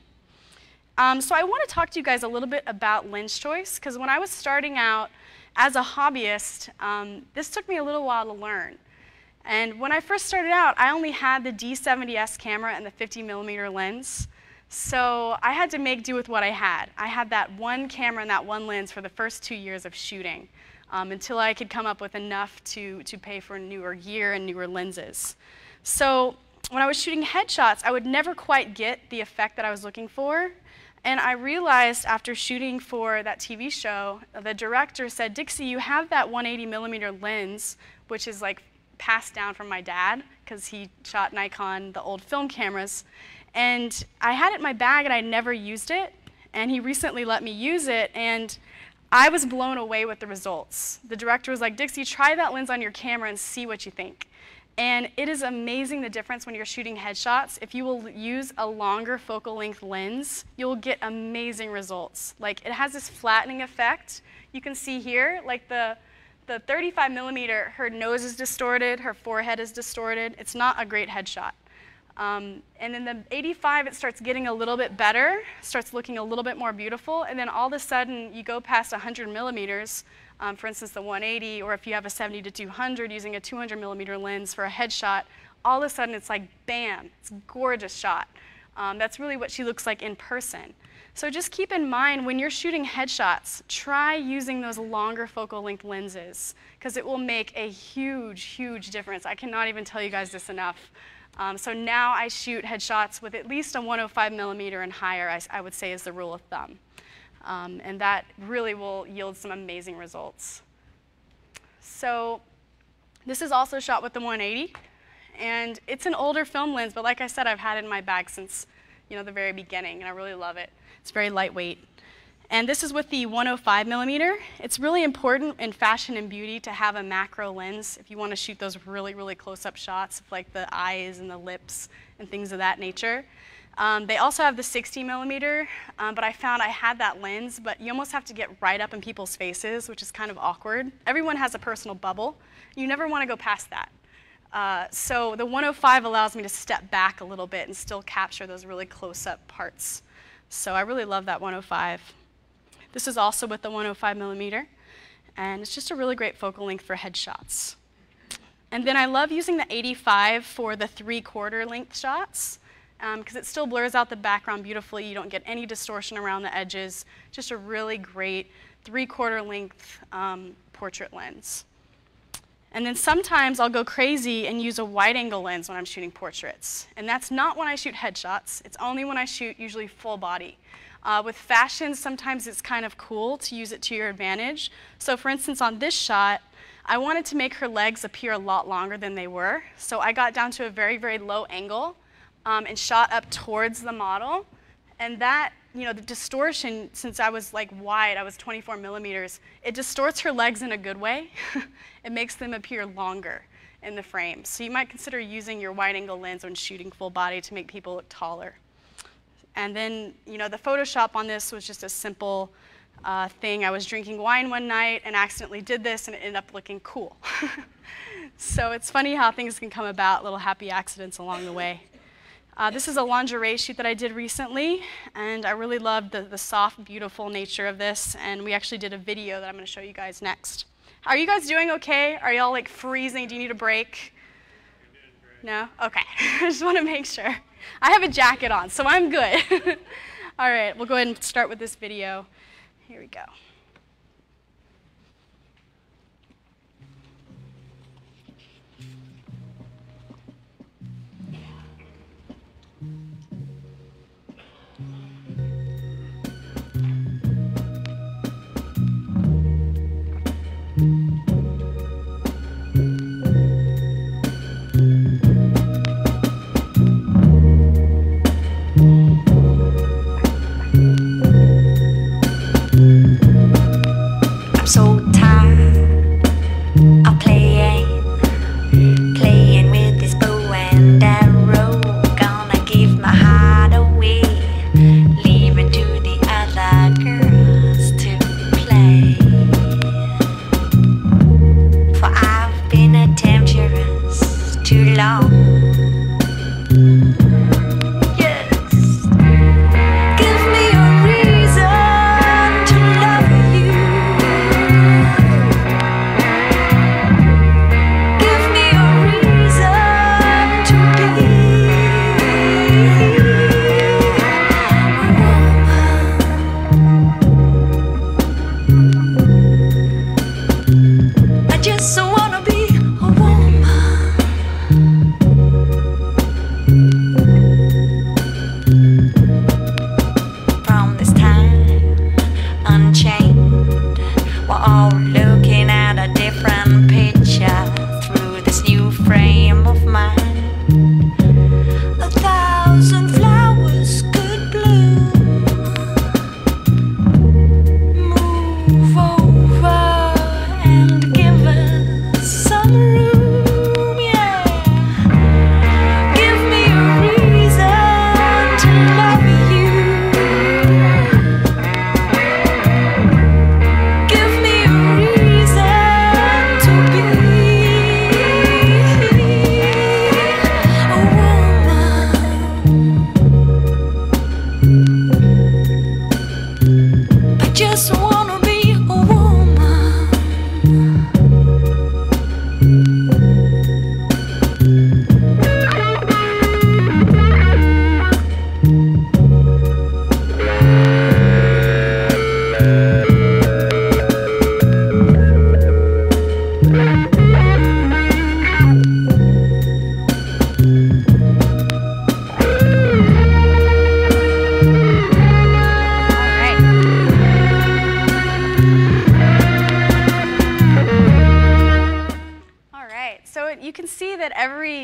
So I want to talk to you guys a little bit about lens choice, because when I was starting out as a hobbyist, this took me a little while to learn. And when I first started out, I only had the D70S camera and the 50mm lens. So I had to make do with what I had. I had that one camera and that one lens for the first 2 years of shooting, until I could come up with enough to pay for newer gear and newer lenses. So when I was shooting headshots, I would never quite get the effect that I was looking for. And I realized after shooting for that TV show, the director said, "Dixie, you have that 180mm lens," which is like passed down from my dad, because he shot Nikon, the old film cameras. And I had it in my bag, and I'd never used it. And he recently let me use it, and I was blown away with the results. The director was like, "Dixie, try that lens on your camera and see what you think." And it is amazing the difference when you're shooting headshots. If you will use a longer focal length lens, you'll get amazing results. Like, it has this flattening effect. You can see here, like the 35mm, her nose is distorted, her forehead is distorted. It's not a great headshot. And then the 85, it starts getting a little bit better, starts looking a little bit more beautiful, and then all of a sudden you go past 100mm, for instance the 180, or if you have a 70-200 using a 200mm lens for a headshot, all of a sudden it's like bam, it's a gorgeous shot. That's really what she looks like in person. So just keep in mind when you're shooting headshots, try using those longer focal length lenses, because it will make a huge, huge difference. I cannot even tell you guys this enough. So now I shoot headshots with at least a 105mm and higher, I would say is the rule of thumb. And that really will yield some amazing results. So This is also shot with the 180, and it's an older film lens, but like I said, I've had it in my bag since the very beginning, and I really love it. It's very lightweight. And this is with the 105 millimeter. It's really important in fashion and beauty to have a macro lens if you want to shoot those really, really close-up shots of like the eyes and the lips and things of that nature. They also have the 60 millimeter, but I found I had that lens, but you almost have to get right up in people's faces, which is kind of awkward. Everyone has a personal bubble. You never want to go past that. So the 105 allows me to step back a little bit and still capture those really close-up parts. So I really love that 105. This is also with the 105 millimeter, and it's just a really great focal length for headshots. And then I love using the 85 for the 3/4 length shots, because it still blurs out the background beautifully. You don't get any distortion around the edges. Just a really great 3/4 length portrait lens. And then sometimes I'll go crazy and use a wide-angle lens when I'm shooting portraits. And that's not when I shoot headshots. It's only when I shoot usually full body. With fashion, sometimes it's kind of cool to use it to your advantage. So for instance, on this shot, I wanted to make her legs appear a lot longer than they were. So I got down to a very, very low angle and shot up towards the model. And that, the distortion, since I was like wide, I was 24 millimeters, it distorts her legs in a good way. It makes them appear longer in the frame. So you might consider using your wide-angle lens when shooting full body to make people look taller. And then, the Photoshop on this was just a simple thing. I was drinking wine one night and accidentally did this, and it ended up looking cool. So it's funny how things can come about, little happy accidents along the way. This is a lingerie shoot that I did recently, and I really loved the soft, beautiful nature of this, and we actually did a video that I'm going to show you guys next. Are you guys doing okay? Are y'all like freezing? Do you need a break? No? Okay. I just want to make sure. I have a jacket on, so I'm good. All right, we'll go ahead and start with this video. Here we go.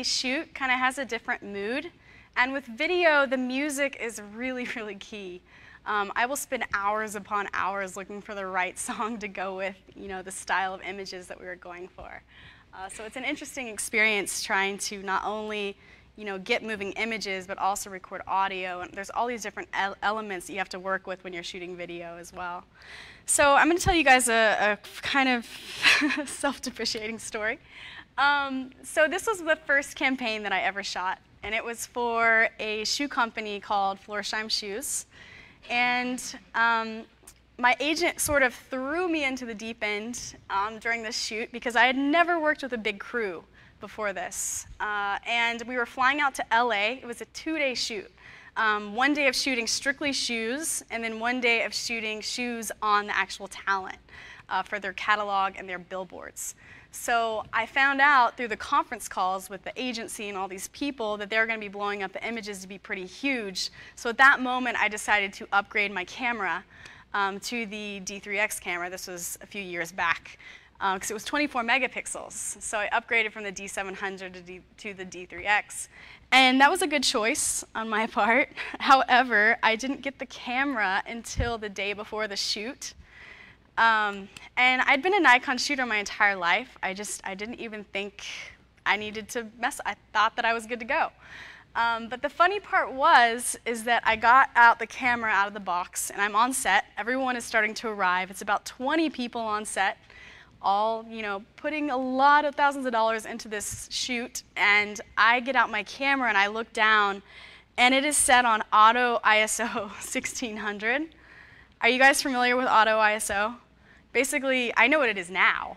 shoot kind of has a different mood. And with video, the music is really, really key. I will spend hours upon hours looking for the right song to go with, the style of images that we were going for. So it's an interesting experience trying to not only, get moving images, but also record audio. And there's all these different elements that you have to work with when you're shooting video as well. So I'm going to tell you guys a kind of self-depreciating story. So this was the first campaign that I ever shot, and it was for a shoe company called Florsheim Shoes. And my agent sort of threw me into the deep end during this shoot because I had never worked with a big crew before this. And we were flying out to LA. It was a 2-day shoot. 1 day of shooting strictly shoes, and then 1 day of shooting shoes on the actual talent for their catalog and their billboards. So I found out through the conference calls with the agency and all these people that they were going to be blowing up the images to be pretty huge. So at that moment, I decided to upgrade my camera to the D3X camera. This was a few years back because it was 24 megapixels. So I upgraded from the D700 to the D3X. And that was a good choice on my part. However, I didn't get the camera until the day before the shoot. And I'd been a Nikon shooter my entire life. I didn't even think I needed to mess. I thought that I was good to go. But the funny part is that I got out the camera out of the box, and I'm on set. Everyone is starting to arrive. It's about 20 people on set, all putting a lot of thousands of dollars into this shoot. And I get out my camera and I look down, and it is set on auto ISO 1600. Are you guys familiar with auto ISO? Basically, I know what it is now.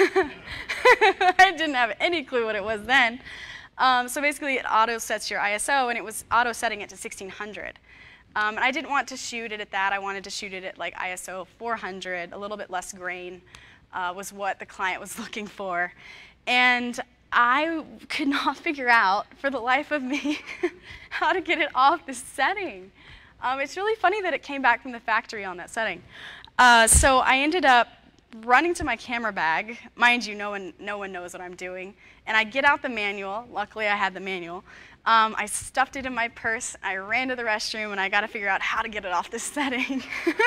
I didn't have any clue what it was then. So basically, it auto sets your ISO, and it was auto setting it to 1600. And I didn't want to shoot it at that. I wanted to shoot it at like ISO 400, a little bit less grain was what the client was looking for. And I could not figure out, for the life of me, how to get it off this setting. It's really funny that it came back from the factory on that setting. So I ended up running to my camera bag. Mind you, no one knows what I'm doing. And I get out the manual. Luckily, I had the manual. I stuffed it in my purse. I ran to the restroom, and I got to figure out how to get it off this setting.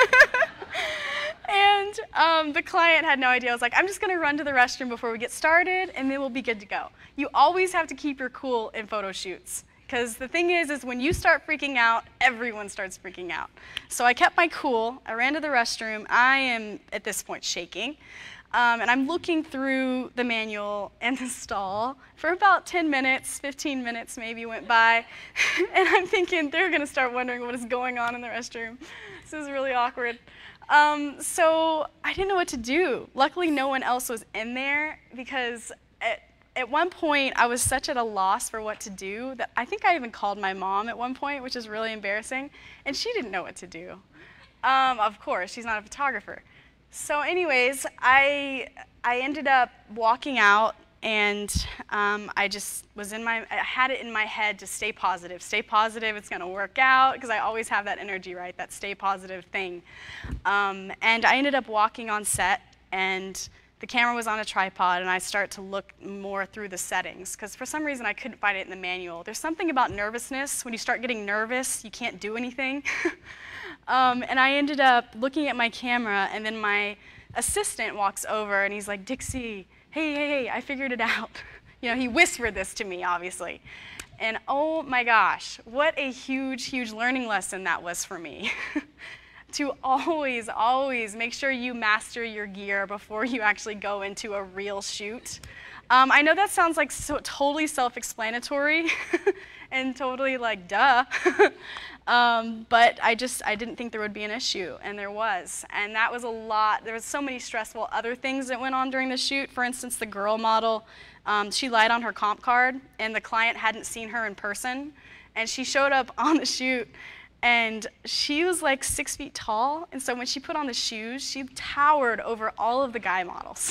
And the client had no idea. I was like, I'm just going to run to the restroom before we get started, and then we'll be good to go. You always have to keep your cool in photo shoots. Because the thing is when you start freaking out, everyone starts freaking out. So I kept my cool. I ran to the restroom. I am, at this point, shaking. And I'm looking through the manual in the stall for about 10 minutes, 15 minutes maybe went by. And I'm thinking, they're going to start wondering what is going on in the restroom. This is really awkward. So I didn't know what to do. Luckily, no one else was in there because at one point, I was such at a loss for what to do that I think I even called my mom at one point, which is really embarrassing, and she didn't know what to do. Of course, she's not a photographer. So anyways, I ended up walking out, and I just was I had it in my head to stay positive, it's gonna work out, because I always have that energy, right, that stay positive thing. And I ended up walking on set, and the camera was on a tripod, and I start to look more through the settings, because for some reason I couldn't find it in the manual. There's something about nervousness. When you start getting nervous, you can't do anything. And I ended up looking at my camera, and then my assistant walks over, and he's like, Dixie, hey, I figured it out. He whispered this to me, obviously. And oh my gosh, what a huge, huge learning lesson that was for me. To always, always make sure you master your gear before you actually go into a real shoot. I know that sounds like totally self-explanatory and totally like, duh. But I didn't think there would be an issue, and there was. And that was a lot. There was so many stressful other things that went on during the shoot. For instance, the girl model, she lied on her comp card, and the client hadn't seen her in person. And she showed up on the shoot, and she was like 6 feet tall, and so when she put on the shoes, she towered over all of the guy models.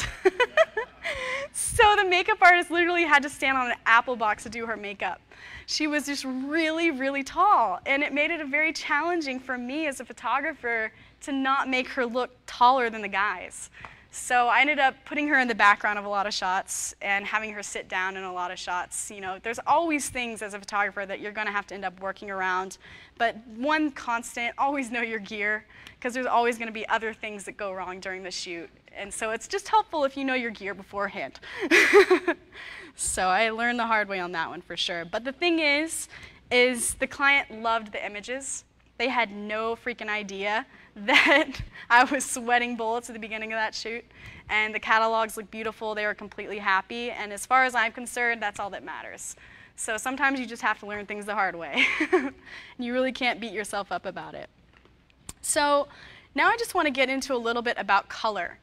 So the makeup artist literally had to stand on an apple box to do her makeup. She was just really, really tall, and it made it very challenging for me as a photographer to not make her look taller than the guys. So I ended up putting her in the background of a lot of shots and having her sit down in a lot of shots. You know, there's always things as a photographer that you're going to have to end up working around. But one constant, always know your gear, because there's always going to be other things that go wrong during the shoot. And so it's just helpful if you know your gear beforehand. So I learned the hard way on that one for sure. But the thing is the client loved the images. They had no freaking idea that I was sweating bullets at the beginning of that shoot. And the catalogs looked beautiful. They were completely happy. And as far as I'm concerned, that's all that matters. So sometimes you just have to learn things the hard way. You really can't beat yourself up about it. So now I just want to get into a little bit about color.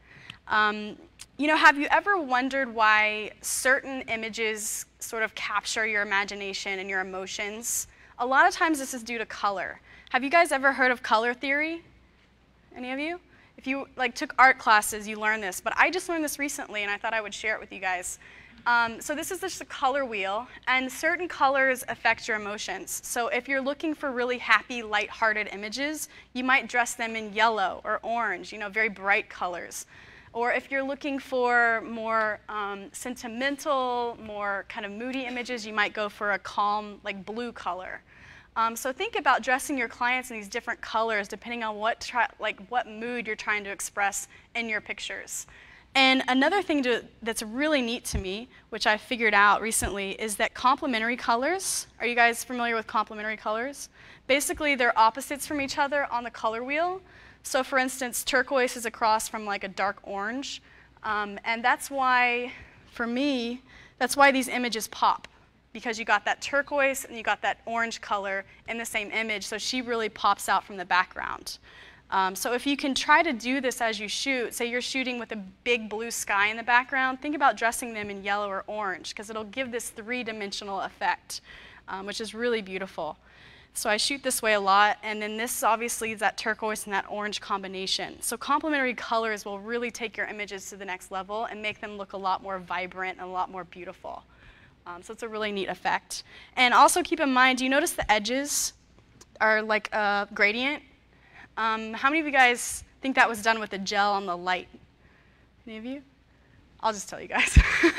You know, have you ever wondered why certain images sort of capture your imagination and your emotions? A lot of times this is due to color. Have you guys ever heard of color theory? Any of you? If you took art classes, you learned this, but I just learned this recently and I thought I would share it with you guys. So this is just a color wheel, and certain colors affect your emotions. So if you're looking for really happy, light-hearted images, you might dress them in yellow or orange, you know, very bright colors. Or if you're looking for more sentimental, more kind of moody images, you might go for a calm, like blue color. So think about dressing your clients in these different colors depending on what mood you're trying to express in your pictures. And another thing that's really neat to me, which I figured out recently, is that complementary colors, are you guys familiar with complementary colors? Basically, they're opposites from each other on the color wheel. So for instance, turquoise is across from like a dark orange. And that's why, for me, that's why these images pop. Because you got that turquoise and you got that orange color in the same image, so she really pops out from the background. So if you can try to do this as you shoot, say you're shooting with a big blue sky in the background, think about dressing them in yellow or orange, because it'll give this three-dimensional effect, which is really beautiful. So I shoot this way a lot, and then this obviously is that turquoise and that orange combination. So complementary colors will really take your images to the next level and make them look a lot more vibrant and a lot more beautiful. So it's a really neat effect. And also keep in mind, do you notice the edges are like a gradient? How many of you guys think that was done with a gel on the light? Any of you? I'll just tell you guys.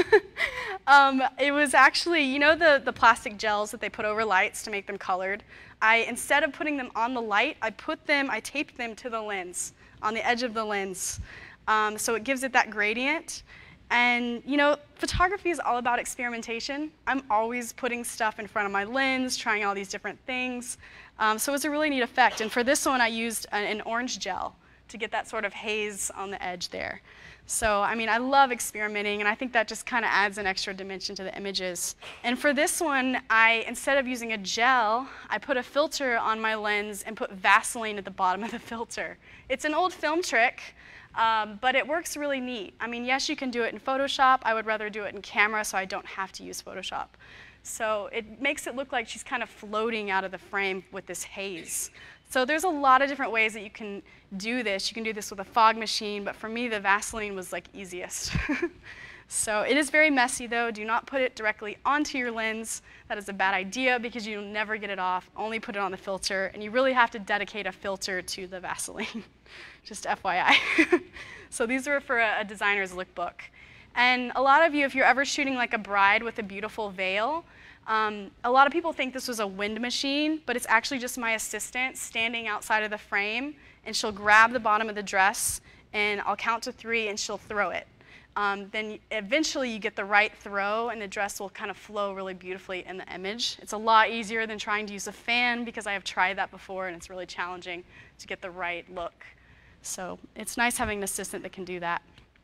It was actually, you know the plastic gels that they put over lights to make them colored? Instead of putting them on the light, I taped them to the lens, on the edge of the lens. So it gives it that gradient. And you know, photography is all about experimentation. I'm always putting stuff in front of my lens, trying all these different things. So it's a really neat effect. And for this one, I used an orange gel to get that sort of haze on the edge there. So, I mean, I love experimenting, and I think that just kind of adds an extra dimension to the images. And for this one, instead of using a gel, I put a filter on my lens and put Vaseline at the bottom of the filter. It's an old film trick, but it works really neat. I mean, yes, you can do it in Photoshop. I would rather do it in camera so I don't have to use Photoshop. So it makes it look like she's kind of floating out of the frame with this haze. So there's a lot of different ways that you can do this. You can do this with a fog machine, but for me, the Vaseline was like easiest. So it is very messy though. Do not put it directly onto your lens. That is a bad idea because you'll never get it off. Only put it on the filter, and you really have to dedicate a filter to the Vaseline. Just FYI. So these are for a designer's lookbook. And a lot of you, if you're ever shooting like a bride with a beautiful veil, a lot of people think this was a wind machine, but it's actually just my assistant standing outside of the frame, and she'll grab the bottom of the dress, and I'll count to 3, and she'll throw it. Then eventually you get the right throw, and the dress will kind of flow really beautifully in the image. It's a lot easier than trying to use a fan, because I have tried that before, and it's really challenging to get the right look. So it's nice having an assistant that can do that.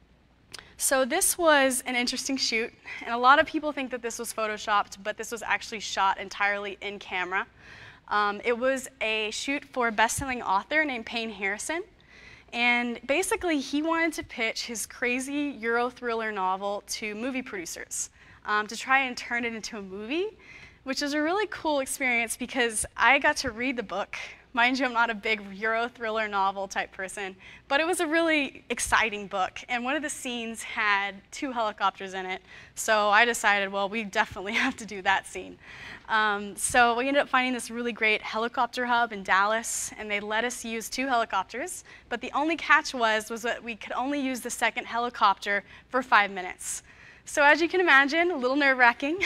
So this was an interesting shoot, and a lot of people think that this was photoshopped, but this was actually shot entirely in camera. It was a shoot for a best-selling author named Payne Harrison, and basically he wanted to pitch his crazy Euro thriller novel to movie producers to try and turn it into a movie, which is a really cool experience because I got to read the book Mind you, I'm not a big Euro thriller novel type person, but it was a really exciting book. And one of the scenes had 2 helicopters in it. So I decided, well, we definitely have to do that scene. So we ended up finding this really great helicopter hub in Dallas, and they let us use 2 helicopters. But the only catch was that we could only use the second helicopter for 5 minutes. So as you can imagine, a little nerve-wracking.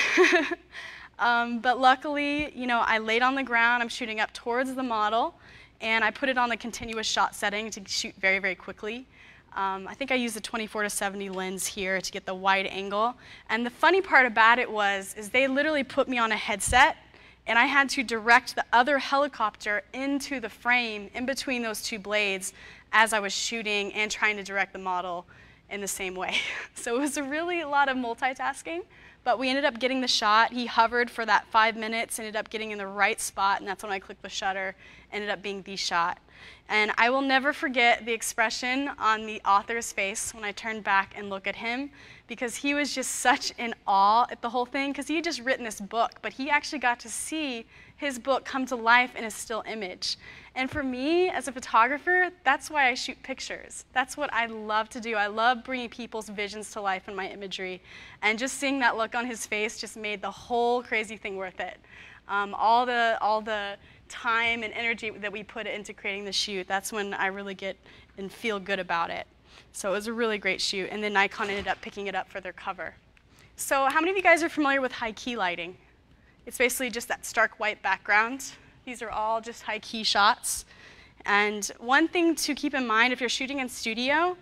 But luckily, you know, I laid on the ground, I'm shooting up towards the model, and I put it on the continuous shot setting to shoot very, very quickly. I think I used the 24-70 lens here to get the wide angle. And the funny part about it is they literally put me on a headset, and I had to direct the other helicopter into the frame in between those 2 blades as I was shooting and trying to direct the model in the same way. So it was really a lot of multitasking, but we ended up getting the shot. He hovered for that 5 minutes, ended up getting in the right spot, and that's when I clicked the shutter, ended up being the shot. And I will never forget the expression on the author's face when I turned back and looked at him, because he was just such in awe at the whole thing, because he had just written this book, but he actually got to see his book come to life in a still image. And for me, as a photographer, that's why I shoot pictures. That's what I love to do. I love bringing people's visions to life in my imagery. And just seeing that look on his face just made the whole crazy thing worth it. All the time and energy that we put into creating the shoot, that's when I really get and feel good about it. So it was a really great shoot. And then Nikon ended up picking it up for their cover. So how many of you guys are familiar with high key lighting? It's basically just that stark white background. These are all just high key shots. And one thing to keep in mind if you're shooting in studio,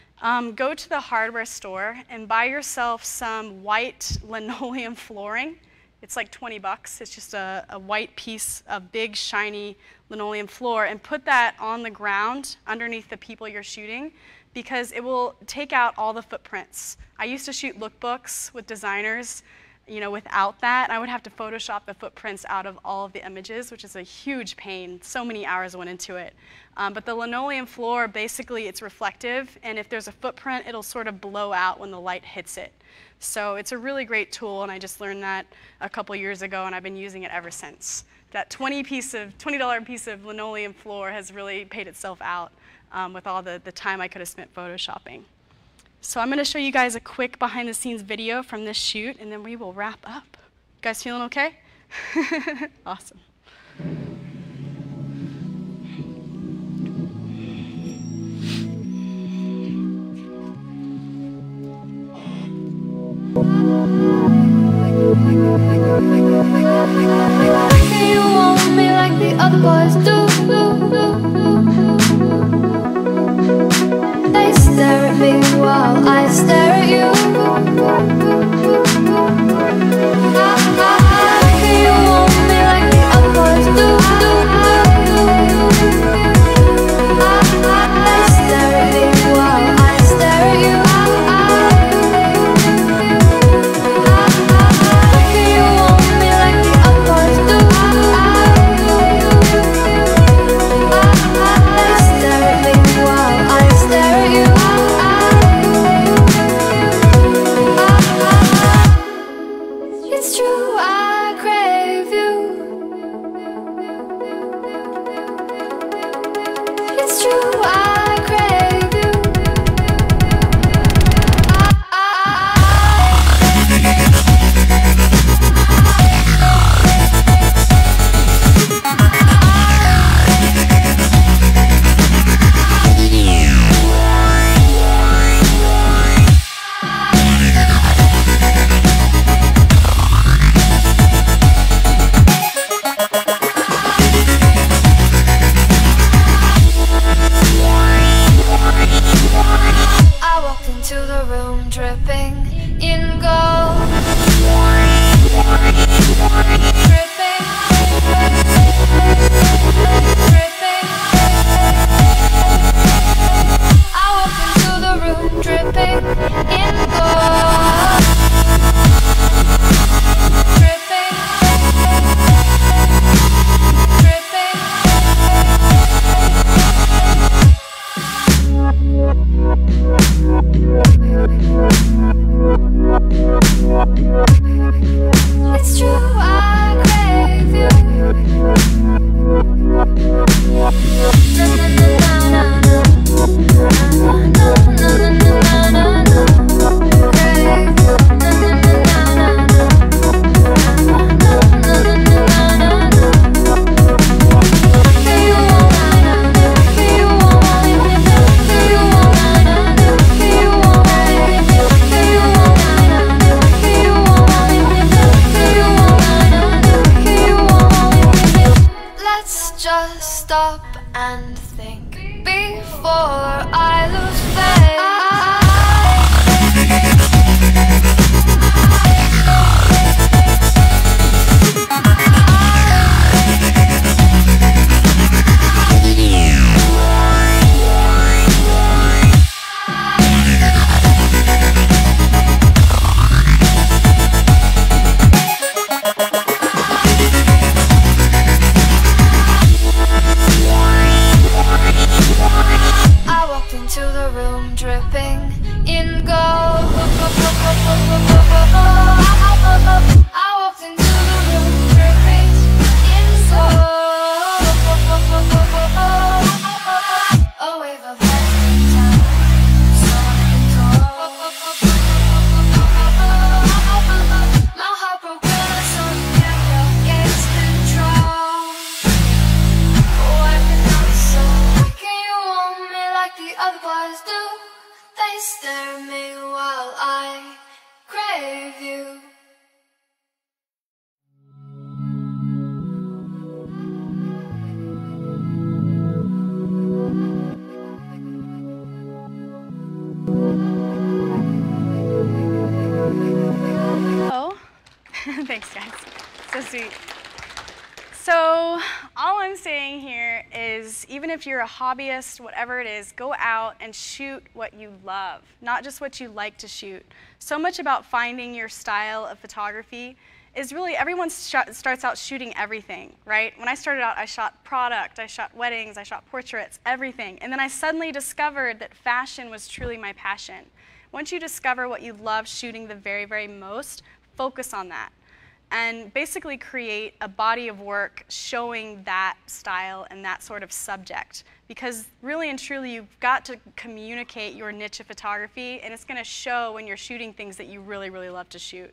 go to the hardware store and buy yourself some white linoleum flooring. It's like 20 bucks. It's just a white piece of big, shiny linoleum floor, and put that on the ground underneath the people you're shooting, because it will take out all the footprints. I used to shoot lookbooks with designers, you know, without that. I would have to Photoshop the footprints out of all of the images, which is a huge pain. So many hours went into it. But the linoleum floor, basically, it's reflective, and if there's a footprint, it'll sort of blow out when the light hits it. So it's a really great tool, and I just learned that a couple years ago, and I've been using it ever since. That $20 piece of linoleum floor has really paid itself out with all the time I could have spent Photoshopping. So I'm going to show you guys a quick behind-the-scenes video from this shoot, and then we will wrap up. You guys feeling okay? Awesome. You want me like the other boys do. They stare at me while I stare at you. You want me like the other boys do. They stare at me while I stare at you. You want me like the other boys do. They stare at me while I stare at you. It's true, I crave you. It's true, I crave you. I walked into the room dripping in gold. Dripping, dripping. I walked into the room dripping in gold. Dripping, dripping. It's true, I crave you. before I lose faith. I walked into the room dripping in gold. I walked into the room dripping in gold. A wave of lightning time, so my heart broke when I saw you kept your gaze control. Wiping out the soul. Why can't you want me like the other boys do? They stare at me while I crave you. Oh, thanks guys, so sweet. So all I'm saying here is even if you're a hobbyist, whatever it is, go out and shoot what you love, not just what you like to shoot. So much about finding your style of photography is really everyone starts out shooting everything, right? When I started out, I shot product, I shot weddings, I shot portraits, everything. And then I suddenly discovered that fashion was truly my passion. Once you discover what you love shooting the very, very most, focus on that. And basically create a body of work showing that style and that sort of subject. Because really and truly, you've got to communicate your niche of photography, and it's going to show when you're shooting things that you really, really love to shoot.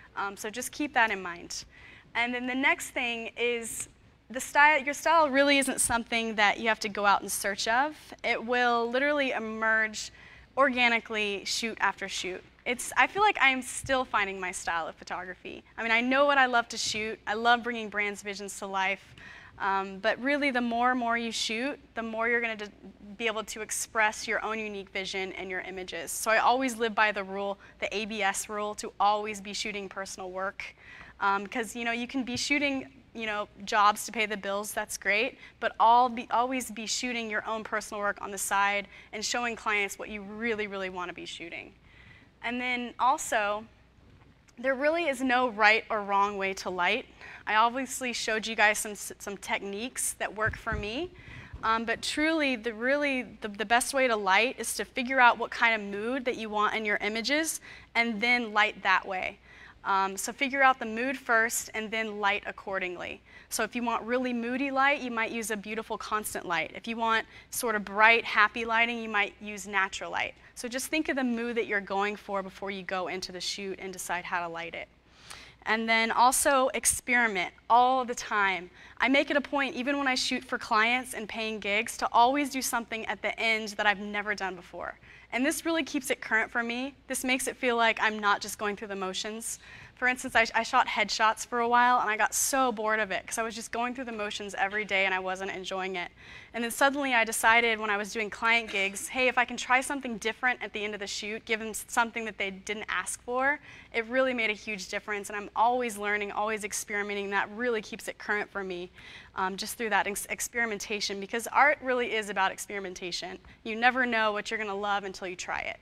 So just keep that in mind. And then the next thing is the style. Your style really isn't something that you have to go out in search of. It will literally emerge organically shoot after shoot. I feel like I'm still finding my style of photography. I mean, I know what I love to shoot. I love bringing brands' visions to life. But really, the more and more you shoot, the more you're going to be able to express your own unique vision and your images. So I always live by the rule, the ABS rule, to always be shooting personal work. Because you can be shooting jobs to pay the bills, that's great, but always be shooting your own personal work on the side and showing clients what you really, really want to be shooting. And then also, there really is no right or wrong way to light. I obviously showed you guys some techniques that work for me, but truly, the best way to light is to figure out what kind of mood that you want in your images and then light that way. So figure out the mood first and then light accordingly. So if you want really moody light, you might use a beautiful constant light. If you want sort of bright, happy lighting, you might use natural light. So just think of the mood that you're going for before you go into the shoot and decide how to light it. And then also experiment all the time. I make it a point, even when I shoot for clients and paying gigs, to always do something at the end that I've never done before. And this really keeps it current for me. This makes it feel like I'm not just going through the motions. For instance, I shot headshots for a while, and I got so bored of it because I was just going through the motions every day and I wasn't enjoying it. And then suddenly I decided when I was doing client gigs, hey, if I can try something different at the end of the shoot, give them something that they didn't ask for, it really made a huge difference. And I'm always learning, always experimenting, and that really keeps it current for me, just through that experimentation, because art really is about experimentation. You never know what you're going to love until you try it.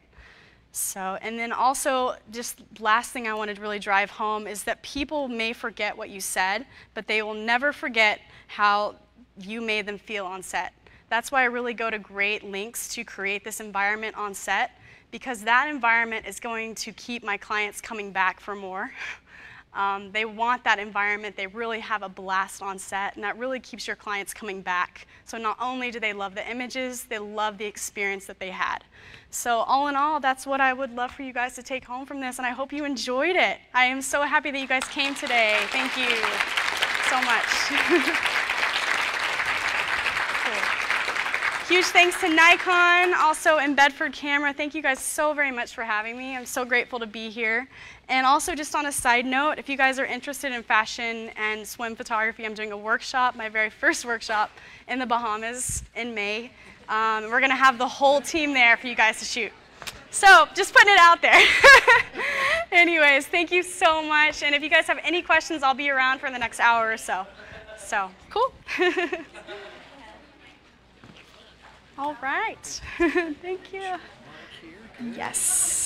So, and then also, just last thing I wanted to really drive home is that people may forget what you said, but they will never forget how you made them feel on set. That's why I really go to great lengths to create this environment on set, because that environment is going to keep my clients coming back for more. They want that environment. They really have a blast on set, and that really keeps your clients coming back. So not only do they love the images, they love the experience that they had. So all in all, that's what I would love for you guys to take home from this, and I hope you enjoyed it. I am so happy that you guys came today. Thank you so much. Huge thanks to Nikon, also in Bedford Camera. Thank you guys so very much for having me. I'm so grateful to be here. And also, just on a side note, if you guys are interested in fashion and swim photography, I'm doing a workshop, my very first workshop, in the Bahamas in May. We're going to have the whole team there for you guys to shoot. So just putting it out there. Anyways, thank you so much. And if you guys have any questions, I'll be around for the next hour or so. So, cool. All right. Thank you. Yes.